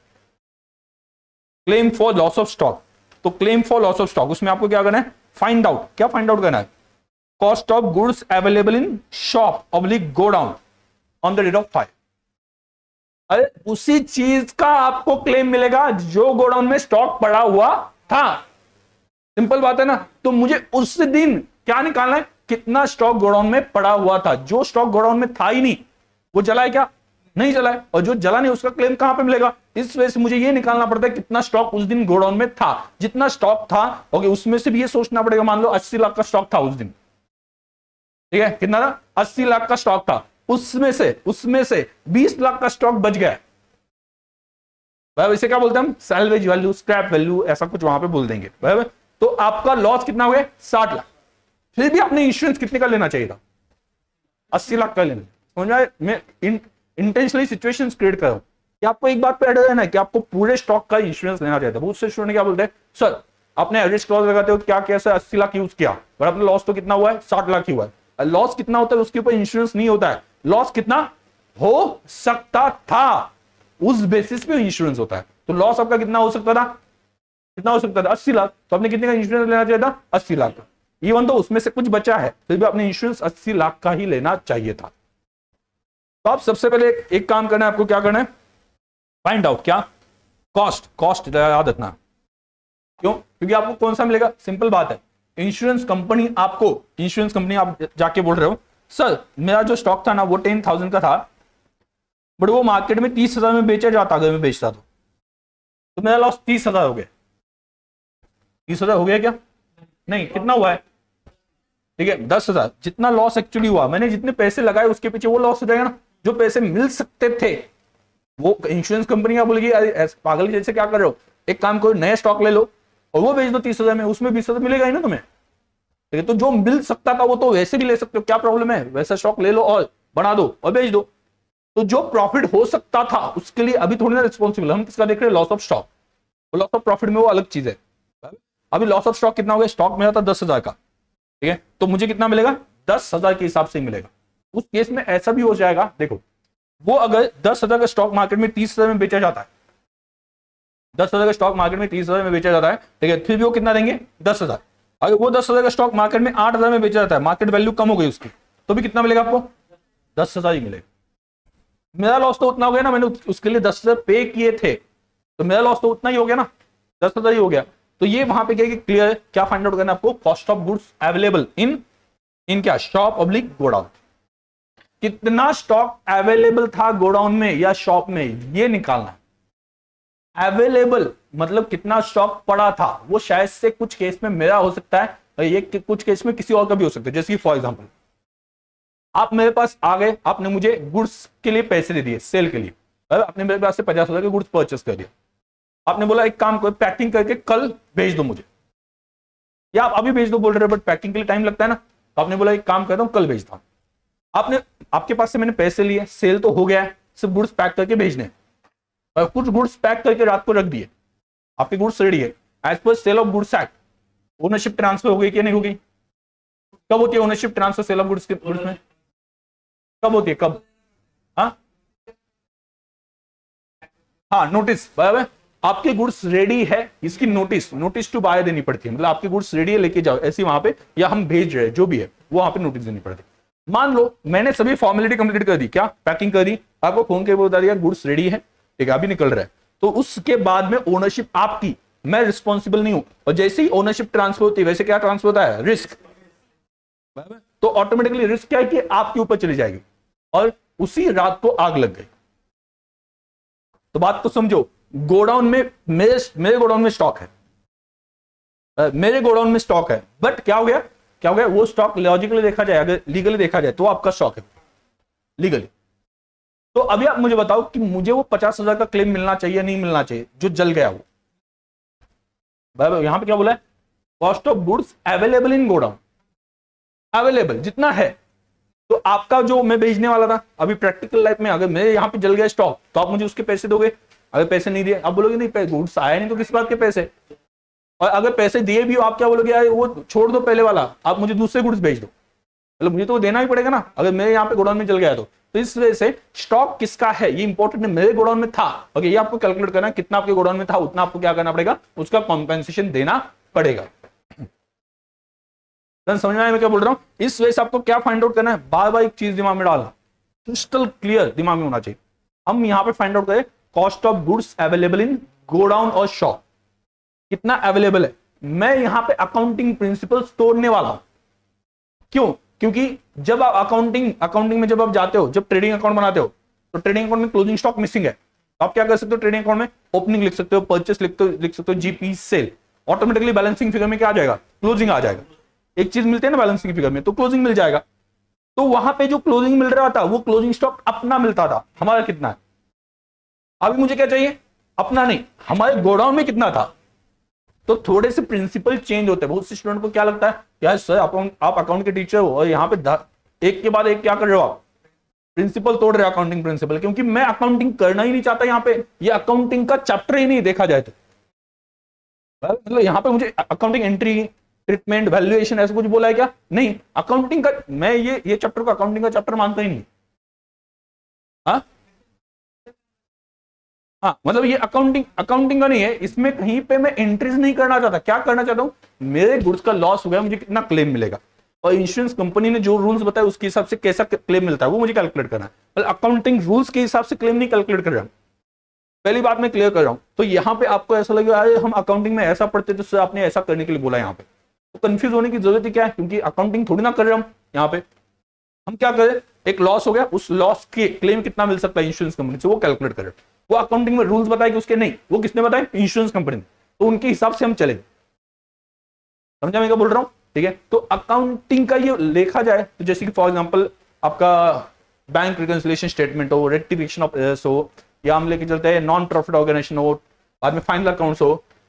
claim for loss of stock. तो claim for loss of stock, उसमें आपको क्या करना है, फाइंड आउट, क्या फाइंड आउट करना है, cost of goods available in shop oblique godown on the date of fire. अरे उसी चीज का आपको क्लेम मिलेगा जो गोडाउन में स्टॉक पड़ा हुआ था, सिंपल बात है ना। तो मुझे उस दिन क्या निकालना है, कितना स्टॉक गोडाउन में पड़ा हुआ था, जो स्टॉक गोडाउन में था ही नहीं वो जला है क्या, नहीं जला है, और जो जला नहीं उसका क्लेम कहां पे मिलेगा। इस वजह से मुझे ये निकालना पड़ता है कितना स्टॉक उस दिन गोडाउन में था, जितना स्टॉक था ओके उसमें से भी ये सोचना पड़ेगा, मान लो 80 लाख का स्टॉक था उस दिन, ठीक है, कितना था 80 लाख का स्टॉक था, उसमें से 20 लाख का स्टॉक बच गया, इसे क्या बोलते हैं हम, सैल्वेज वैल्यू, स्क्रैप वैल्यू, ऐसा कुछ वहां पे बोल देंगे, बराबर। तो आपका लॉस कितना हो गया 60 लाख, फिर भी आपने इंश्योरेंस कितने का लेना चाहिए था 80 लाख का लेना। समझ में आया, मैं इंटेंशनली सिचुएशंस क्रिएट कर रहा हूं कि आपको एक बात पे अड़े रहना है कि आपको पूरे स्टॉक का इंश्योरेंस लेना चाहिए था। बहुत से स्टूडेंट क्या बोलते हैं, सर आपने एवरेज क्लॉज लगाते हो क्या कैसे 80 लाख यूज किया, पर आपने लॉस तो कितना हुआ है 60 लाख ही हुआ है। लॉस कितना होता है उसके ऊपर इंश्योरेंस नहीं होता है, लॉस कितना हो सकता था उस बेसिस पे इंश्योरेंस होता है। तो लॉस आपका कितना हो सकता था, कितना हो सकता था 80 लाख, तो आपने कितने का इंश्योरेंस लेना चाहिए था 80 लाख का। इवन तो उसमें से कुछ बचा है फिर भी आपने इंश्योरेंस 80 लाख का ही लेना चाहिए था। तो आप सबसे पहले एक काम करना है, आपको क्या करना है, फाइंड आउट क्या, कॉस्ट याद रखना। क्यों, क्योंकि आपको कौन सा मिलेगा, सिंपल बात है, इंश्योरेंस कंपनी आप जाके बोल रहे हो सर मेरा जो स्टॉक था ना वो 10,000 का था, बट वो मार्केट में 30,000 में बेचा जाता, अगर मैं बेचता तो मेरा लॉस 30,000 हो गया। 30,000 हो गया क्या, नहीं, कितना हुआ है, ठीक है 10,000, जितना लॉस एक्चुअली हुआ, मैंने जितने पैसे लगाए उसके पीछे वो लॉस हो जाएगा ना। जो पैसे मिल सकते थे वो इंश्योरेंस कंपनी क्या बोलेगी, पागल जैसे क्या कर रहे हो, एक काम करो नया स्टॉक ले लो, और वो बेच दो 30,000 में, उसमें 20,000 मिलेगा ही ना तुम्हें। ठीक है, तो जो मिल सकता था वो तो वैसे भी ले सकते हो, क्या प्रॉब्लम है, वैसा स्टॉक ले लो और बना दो और बेच दो। तो जो प्रॉफिट हो सकता था उसके लिए अभी थोड़ी ना रिस्पॉन्सिबल, हम किसका देख रहे हैं, loss of stock. Loss of profit में वो अलग चीज है। अभी लॉस ऑफ स्टॉक कितना हो गया, स्टॉक मेरा था 10,000 का, ठीक है, तो मुझे कितना मिलेगा, 10,000 के हिसाब से मिलेगा। उस केस में ऐसा भी हो जाएगा, देखो वो अगर 10,000 का स्टॉक मार्केट में 30,000 में बेचा जाता है, 10,000 का स्टॉक मार्केट में 30,000 में बेचा जाता है, ठीक है, फिर भी वो कितना देंगे, 10,000। अगर वो 10,000 का स्टॉक मार्केट में 8,000 में बेचा जाता है, मार्केट वैल्यू कम हो गई उसकी, तो भी कितना मिलेगा आपको, 10,000 ही मिलेगा। मेरा लॉस तो उतना हो गया ना, मैंने उसके लिए 10,000 पे किए थे, तो मेरा लॉस तो उतना ही हो गया ना, 10,000 ही हो गया। तो ये वहां पे क्या क्लियर, क्या फाइंड आउट करना है आपको, cost of goods available in क्या, शॉप ऑब्लिक गोडाउन। कितना स्टॉक अवेलेबल था गोडाउन में या शॉप में, ये निकालना। अवेलेबल मतलब कितना स्टॉक पड़ा था, वो शायद से कुछ केस में मेरा हो सकता है, ये कुछ केस में किसी और का भी हो सकता है। जैसे कि फॉर एग्जांपल आप मेरे पास आ गए, आपने मुझे गुड्स के लिए पैसे दे दिए सेल के लिए, आपने मेरे पास से 50,000 के गुड्स परचेस कर दिया, आपने बोला एक काम करो पैकिंग करके कल भेज दो मुझे, या आप अभी भेज दो बोल रहे हो, बट पैकिंग के लिए टाइम लगता है ना, तो आपने बोला एक काम करता हूं कल भेजता हूं। आपने, आपके पास से मैंने पैसे लिए, सेल तो हो गया है, सिर्फ गुड्स पैक करके भेजने, और कुछ गुड्स पैक करके रात को रख दिए, आपके गुड्स रेडी है। As per sale of goods act ownership transfer हो गई कि नहीं हो गई, कब होती है ownership transfer sale of goods के गुड्स में, कब होती है, कब, हाँ नोटिस, बराबर, आपके गुड्स रेडी है, इसकी नोटिस टू बायर देनी पड़ती है, मतलब आपके गुड्स रेडी है लेके जाओ ऐसी वहां पे, या हम भेज रहे हैं जो भी है वो वहां पे नोटिस देनी पड़ती है। मान लो मैंने सभी फॉर्मेलिटी कंप्लीट कर दी, क्या पैकिंग कर दी, आपको फोन के बता दिया गुड्स रेडी है, ठीक है अभी निकल रहा है, तो उसके बाद में ओनरशिप आपकी, मैं रिस्पॉन्सिबल नहीं हूं, और जैसे ही ओनरशिप ट्रांसफर होती है वैसे क्या ट्रांसफर होता है, रिस्क, तो ऑटोमेटिकली रिस्क क्या है कि आपके ऊपर चली जाएगी, और उसी रात को आग लग गई। तो बात को समझो, गोडाउन में मेरे गोडाउन में स्टॉक है, मेरे गोडाउन में स्टॉक है, बट क्या हो गया, वो स्टॉक लॉजिकली देखा जाए, अगर लीगली देखा जाए तो आपका स्टॉक है लीगली। तो अभी आप मुझे बताओ कि मुझे वो 50,000 का क्लेम मिलना चाहिए नहीं मिलना चाहिए, जो जल गया वो, बराबर। यहां पे क्या बोला है, cost of goods available in godown, available जितना है, तो आपका जो मैं भेजने वाला था, अभी प्रैक्टिकल लाइफ में अगर मेरे यहां पे जल गया स्टॉक, तो आप मुझे उसके पैसे दोगे, अगर पैसे नहीं दिए आप बोलोगे नहीं गुड्स आया नहीं तो किस बात के पैसे, और अगर पैसे दिए भी हो आप क्या बोलोगे, यार वो छोड़ दो पहले वाला, आप मुझे दूसरे गुड्स भेज दो, मतलब मुझे तो देना ही पड़ेगा ना, अगर मेरे यहाँ पे गोडाउन में जल गया तो इस वजह से स्टॉक किसका है ये इंपॉर्टेंट है, मेरे गोडाउन में था, ओके, ये आपको कैलकुलेट करना है, कितना आपके गोडाउन में था उतना आपको क्या करना पड़ेगा, उसका कॉम्पेंसेशन देना पड़ेगा। समझ में आया मैं क्या बोल रहा हूं, इस वजह से आपको क्या फाइंड आउट करना है, बार बार एक चीज दिमाग में डालना, क्रिस्टल क्लियर दिमाग में होना चाहिए। हम यहां पे फाइंड आउट करें cost of goods available in godown और शॉप, कितना अवेलेबल है। मैं यहां पे अकाउंटिंग प्रिंसिपल्स तोड़ने वाला हूं, क्यों, क्योंकि जब आप अकाउंटिंग में जब आप जाते हो, जब ट्रेडिंग अकाउंट बनाते हो, तो ट्रेडिंग अकाउंट में क्लोजिंग स्टॉक मिसिंग है, तो आप क्या कर सकते हो, ट्रेडिंग अकाउंट में ओपनिंग लिख सकते हो, परचेस लिख सकते हो, GP sale, automatically balancing figure में क्या आ जाएगा, क्लोजिंग आ जाएगा। एक चीज मिलती है ना बैलेंसिंग फिगर में, तो क्लोजिंग मिल जाएगा। तो वहां पे जो क्लोजिंग मिल रहा था वो क्लोजिंग स्टॉक अपना मिलता था, हमारा कितना है, अभी मुझे क्या चाहिए, अपना नहीं, हमारे गोडाउन में कितना था। तो थोड़े से प्रिंसिपल चेंज होते हैं। बहुत से स्टूडेंट को क्या लगता है, यार सर आप अकाउंट के टीचर हो और यहाँ पे एक के बाद एक क्या कर रहे हो, आप प्रिंसिपल तोड़ रहे हो, अकाउंटिंग प्रिंसिपल, क्योंकि मैं अकाउंटिंग करना ही नहीं चाहता यहाँ पे, ये अकाउंटिंग का चैप्टर ही नहीं देखा जाए तो, मतलब यहाँ पे मुझे अकाउंटिंग एंट्री ट्रीटमेंट वैल्यूएशन ऐसा कुछ बोला है क्या, नहीं, अकाउंटिंग का मैं ये चैप्टर को अकाउंटिंग का चैप्टर मानता ही नहीं। हाँ मतलब ये अकाउंटिंग का नहीं है, इसमें कहीं पे मैं एंट्रीज नहीं करना चाहता। क्या करना चाहता हूं, मेरे गुड्स का लॉस हो गया, मुझे कितना क्लेम मिलेगा, और इंश्योरेंस कंपनी ने जो रूल्स बताए उसके हिसाब से कैसा क्लेम मिलता है वो मुझे कैलकुलेट करना है। मतलब अकाउंटिंग रूल्स के हिसाब से क्लेम नहीं कैलकुलेट कर रहा हूं, पहली बात मैं क्लियर कर रहा हूं। तो यहाँ पे आपको ऐसा लगेगा अरे हम अकाउंटिंग में ऐसा पढ़ते तो सर आपने ऐसा करने के लिए बोला, यहाँ पे तो कंफ्यूज होने की जरूरत ही क्या है, क्योंकि अकाउंटिंग थोड़ी ना कर रहे हम। यहाँ पे हम क्या करें, एक लॉस हो गया, उस लॉस के क्लेम कितना मिल सकता है इंश्योरेंस कंपनी से, वो कैलकुलेट करें। वो अकाउंटिंग में रूल्स बताए कि उसके नहीं, वो किसने बताए, इंश्योरेंस कंपनी ने, तो उनके हिसाब से हम चलेंगे। समझा मैं क्या बोल रहा हूं, ठीक है। तो अकाउंटिंग का ये देखा जाए तो जैसे कि फॉर एग्जांपल आपका बैंक रिकंसिलिएशन स्टेटमेंट हो, रेक्टिफिकेशन ऑफ एरर्स हो, या हम लेके चलते हैं नॉन प्रॉफिट ऑर्गेनाइजेशन हो, बाद में फाइनल अकाउंट्स हो,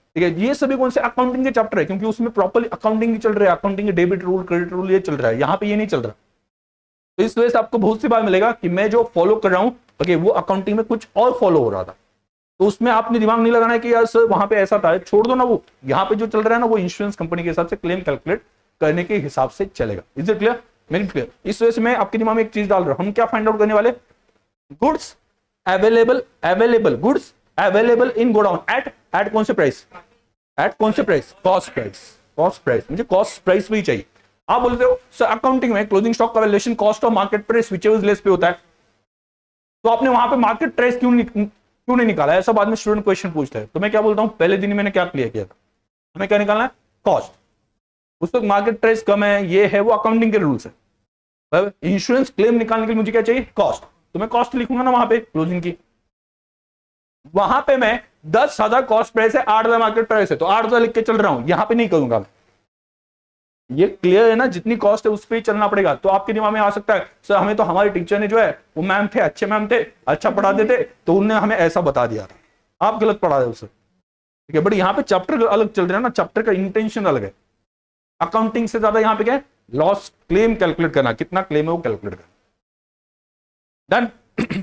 ठीक है, ये सभी कौन से अकाउंटिंग के चैप्टर है, क्योंकि उसमें प्रॉपर्ली अकाउंटिंग चल रहा है, अकाउंटिंग के डेबिट रूल क्रेडिट रूल ये चल रहा है, यहाँ पे ये नहीं चल रहा। तो इस वजह से आपको बहुत सी बार मिलेगा कि मैं जो फॉलो कर रहा हूँ ओके वो अकाउंटिंग में कुछ और फॉलो हो रहा था, तो उसमें आपने दिमाग नहीं लगाना है कि यार सर वहां पे ऐसा था, छोड़ दो ना, वो यहाँ पे जो चल रहा है ना वो इंश्योरेंस कंपनी के हिसाब से क्लेम कैलकुलेट करने के हिसाब से चलेगा। Is it clear? Make it clear. इस वजह से मैं आपके दिमाग में एक चीज डाल रहा हूं, हम क्या फाइंड आउट करने वाले, goods goods available in godown at कौन से प्राइस, एट कौन से प्राइस, कॉस्ट प्राइस, मुझे कॉस्ट प्राइस भी चाहिए। आप बोलते हो सर अकाउंटिंग में क्लोजिंग स्टॉक का valuation cost of market price whichever less पे होता है, तो आपने वहां पे मार्केट प्राइस क्यों नहीं निकाला, ऐसा बाद में स्टूडेंट क्वेश्चन पूछता है। तो मैं क्या बोलता हूं, पहले दिन मैंने क्या क्लियर किया था, हमें क्या निकालना है, कॉस्ट। उस वक्त मार्केट प्राइस कम है, ये है, वो अकाउंटिंग के रूल्स है। इंश्योरेंस क्लेम निकालने के लिए मुझे क्या चाहिए, कॉस्ट, तो मैं कॉस्ट लिखूंगा ना वहां पे क्लोजिंग की, वहां पे मैं 10,000 कॉस्ट प्राइस है, 8,000 मार्केट प्राइस है, तो 8,000 लिख के चल रहा हूं, यहां पे नहीं करूंगा मैं। ये क्लियर है ना, जितनी कॉस्ट है उस पर ही चलना पड़ेगा। तो आपके दिमाग में आ सकता है सर हमें तो हमारे टीचर ने जो है वो मैम थे, अच्छे मैम थे, अच्छा पढ़ाते थे, तो उन्होंने हमें ऐसा बता दिया था, आप गलत पढ़ा रहे हो सर, ठीक है। बट यहाँ पे चैप्टर अलग चल रहा है ना, चैप्टर का इंटेंशन अलग है। अकाउंटिंग से ज्यादा यहाँ पे क्या है, लॉस क्लेम कैलकुलेट करना, कितना क्लेम है वो कैलकुलेट करना। डन?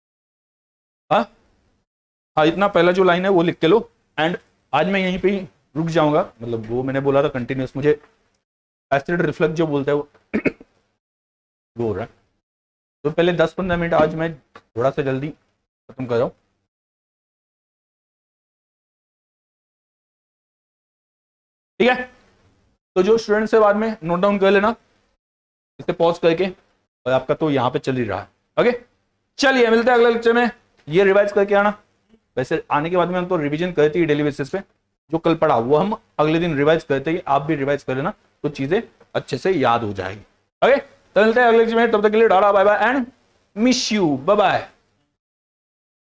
हाँ, इतना पहला जो लाइन है वो लिख के लो। एंड आज मैं यहीं पे ही रुक जाऊंगा, मतलब वो मैंने बोला था कंटिन्यूस, मुझे एसिड रिफ्लक्स जो बोलते हैं वो हो रहा है, तो पहले 10-15 मिनट आज मैं थोड़ा सा जल्दी खत्म कर रहा हूं, ठीक है। तो जो स्टूडेंट्स है बाद में नोट डाउन कर लेना, इसे पॉज करके, और आपका तो यहाँ पे चल ही रहा है। ओके, चलिए मिलते हैं अगले लेक्चर में। ये रिवाइज करके आना, वैसे आने के बाद में हम तो रिवीजन करते ही डेली बेसिस पे, जो कल पढ़ा वो हम अगले दिन रिवाइज करते हैं, आप भी रिवाइज कर लेना, तो चीजें अच्छे से याद हो जाएगी। ओके, तो मिलते हैं अगले लेक्चर में, तब तक के लिए tata bye bye and miss you, bye bye.